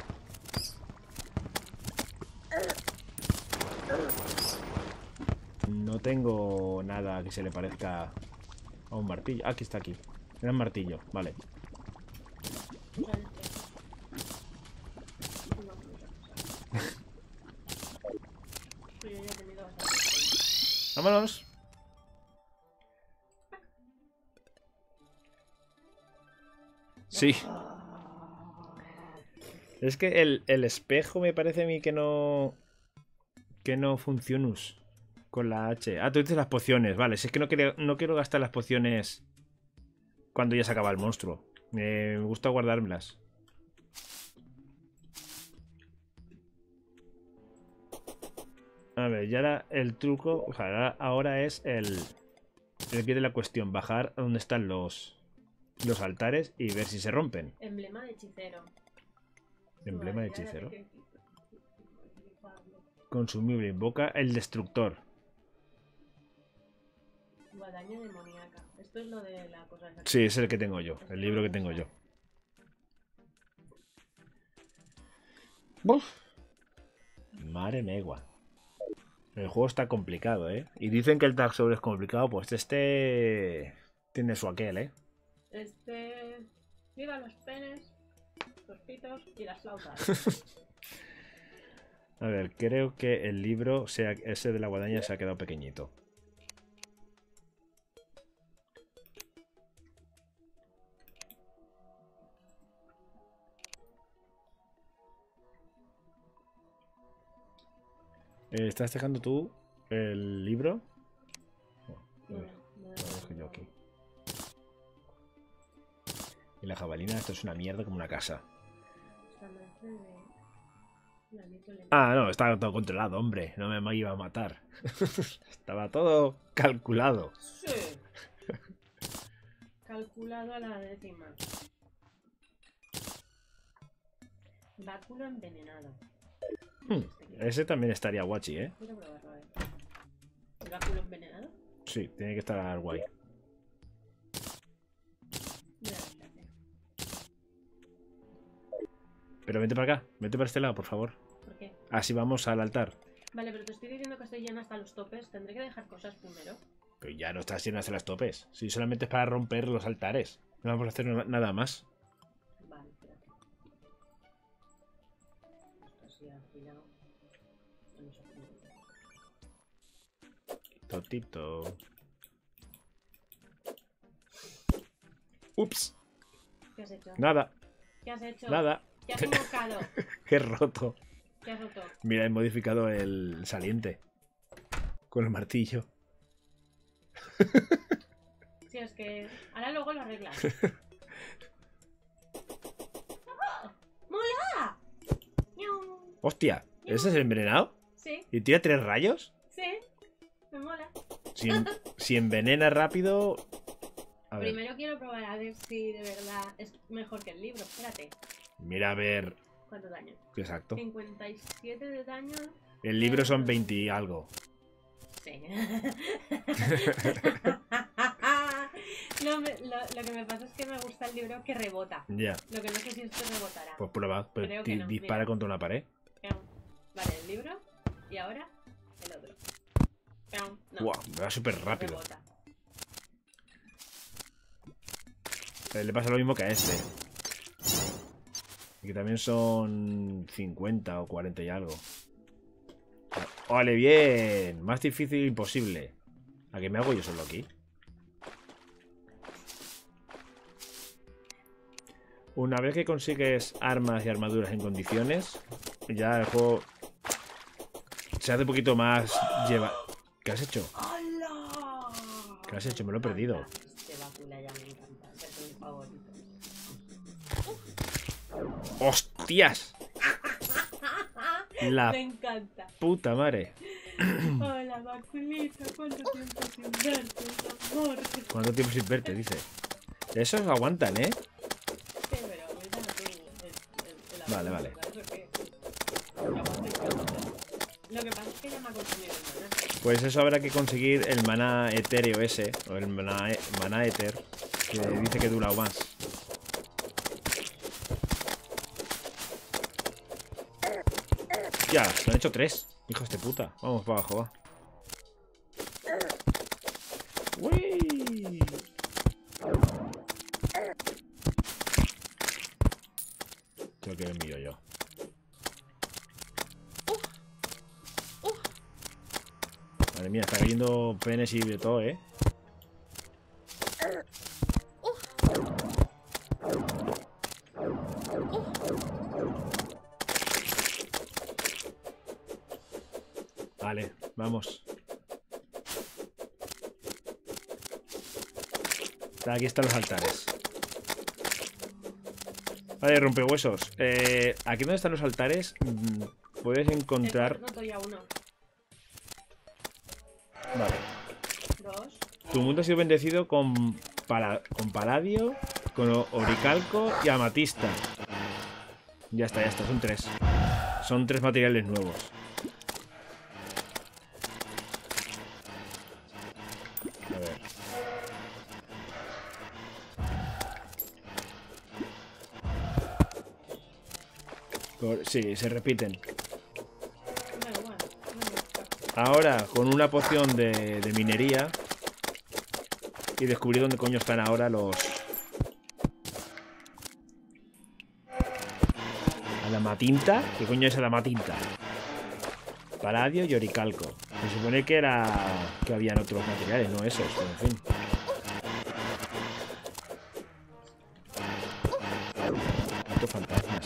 No tengo nada que se le parezca a un martillo. Aquí está, aquí. Era un martillo, vale. Vámonos. Sí. Es que el, el espejo me parece a mí que no... Que no funciona con la H. Ah, tú dices las pociones. Vale, si es que no quiero, no quiero gastar las pociones cuando ya se acaba el monstruo. Eh, me gusta guardármelas. A ver, ya ahora el truco... O sea, ahora es el... El que de la cuestión. Bajar a donde están los... Los altares y ver si se rompen. Emblema de hechicero. Emblema de hechicero. Consumible. Invoca el destructor. Guadaña demoníaca. Esto es lo de la cosa esa. Sí, es el que tengo yo. El libro que tengo yo. ¡Buf! Madre megua. El juego está complicado, ¿eh? Y dicen que el Dark Souls es complicado. Pues este... Tiene su aquel, ¿eh? Este... Viva los penes, los pitos y las flautas. A ver, creo que el libro, sea, ese de la guadaña, se ha quedado pequeñito. Eh, ¿Estás dejando tú el libro? No, a ver, lo dejo yo aquí. Y la jabalina, esto es una mierda como una casa. Ah, no, estaba todo controlado, hombre. No me iba a matar. Estaba todo calculado. Sí. Calculado a la décima. Báculo envenenado. Hmm, ese también estaría guachi, ¿eh? Quiero probarlo, a ver. ¿El báculo envenenado? Sí, tiene que estar guay. Mira, espérate. Pero vente para acá, vente para este lado, por favor. ¿Por qué? Así vamos al altar. Vale, pero te estoy diciendo que estoy llena hasta los topes. Tendré que dejar cosas primero. Pero ya no estás lleno hasta las topes. Si solamente es para romper los altares. No vamos a hacer nada más. Vale, espérate. Esto así afilado. No se puede. Totito. Ups. ¿Qué has hecho? Nada, ¿Qué has hecho? nada. ¿Qué has invocado? Qué roto. ¿Qué has roto? Mira, he modificado el saliente. Con el martillo. Sí, es que ahora luego lo arreglas. ¡Oh! ¡Mola! ¡Miau! Hostia, ¿ese es el envenenado? Sí, ¿Y tira tres rayos? sí. Me mola. Si, en- si envenena rápido... A ver, Primero quiero probar a ver si de verdad es mejor que el libro. Espérate. mira a ver... ¿Cuánto daño? Exacto. cincuenta y siete de daño. El libro son veinte y algo. Sí. No, me- lo, lo que me pasa es que me gusta el libro que rebota. Ya, Lo que no sé si esto rebotará. pues prueba. Pues Creo que di- no, dispara mira. contra una pared. Piau. Vale, el libro. Y ahora el otro. Piau. No, Buah, me va súper rápido. rebota. Eh, Le pasa lo mismo que a este. Y que también son cincuenta o cuarenta y algo. ¡Vale, bien! Más difícil imposible. ¿A qué me hago yo solo aquí? Una vez que consigues armas y armaduras en condiciones, ya el juego se hace un poquito más lleva... ¿Qué has hecho? ¡Hala! ¿Qué has hecho? Me lo he perdido. Este Bakula ya me encanta. Es mi favorito. ¡Hostias! La Me encanta. puta madre. Hola, Baculita. ¿Cuánto tiempo sin verte, amor? ¿Cuánto tiempo sin verte? Dice. Esos aguantan, ¿eh? Sí, pero ahorita no tengo el, el, el Vale, vale. ¿Eso qué? Lo que pasa es que ya me ha consumido el maná. Pues eso habrá que conseguir el maná etéreo ese, o el maná, maná éter, que dice que dura más. Ya, se han hecho tres. Hijos de puta. Vamos para abajo, va. ¡Uy! Creo que me miro yo. Madre mía, está cayendo penes y de todo, ¿eh? Vale, vamos. Aquí están los altares. Vale, rompehuesos. Eh, aquí donde están los altares mmm, puedes encontrar... Roto ya uno. Vale. Dos. Tu mundo ha sido bendecido con, para, con paladio, con oricalco y amatista. Ya está, ya está, son tres. Son tres materiales nuevos. A ver. Por, sí, se repiten. Da igual, no me gusta. Ahora, con una poción de, de minería. Y descubrir dónde coño están ahora los... Alamatinta. ¿Qué coño es alamatinta? Paladio y oricalco. Se supone que era... que habían otros materiales, no esos, pero en fin. Estos fantasmas.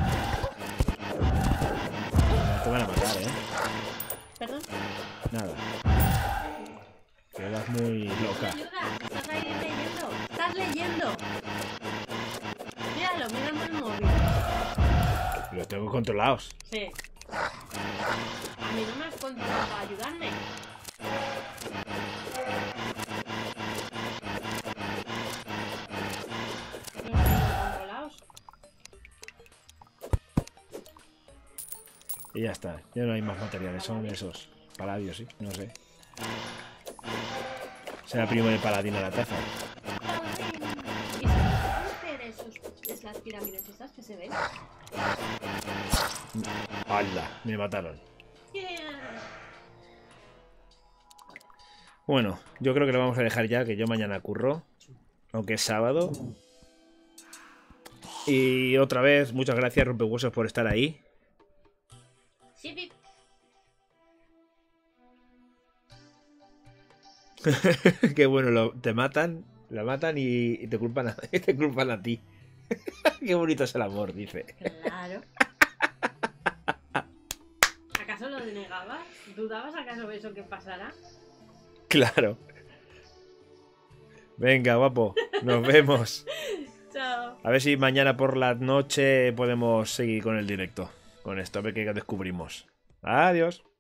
Te van a matar, ¿eh? ¿Perdón? Nada. Quedas muy loca. Ayuda, estás ahí leyendo. Estás leyendo. Míralo, mírame el móvil. Los tengo controlados. Sí. A mí no me has controlado para ayudarme. ¿No los tengo controlados? Y ya está. Ya no hay más materiales. Son esos. Paladios, sí. No sé. Será primo de Paladín a la taza. ¿Y si podemos ver esos, es las pirámides esas que se ven? ¡Hala! Me mataron. Yeah. Bueno, yo creo que lo vamos a dejar ya, que yo mañana curro. Aunque es sábado. Y otra vez, muchas gracias, Rompehuesos, por estar ahí. Sí, sí. Qué bueno, lo, te matan, la matan y, y te culpan a, te culpan a ti. Qué bonito es el amor, dice. Claro. ¿Acaso lo denegabas? ¿Dudabas acaso de eso que pasara? Claro. Venga, guapo, nos vemos. Chao. A ver si mañana por la noche podemos seguir con el directo. Con esto, a ver qué descubrimos. Adiós.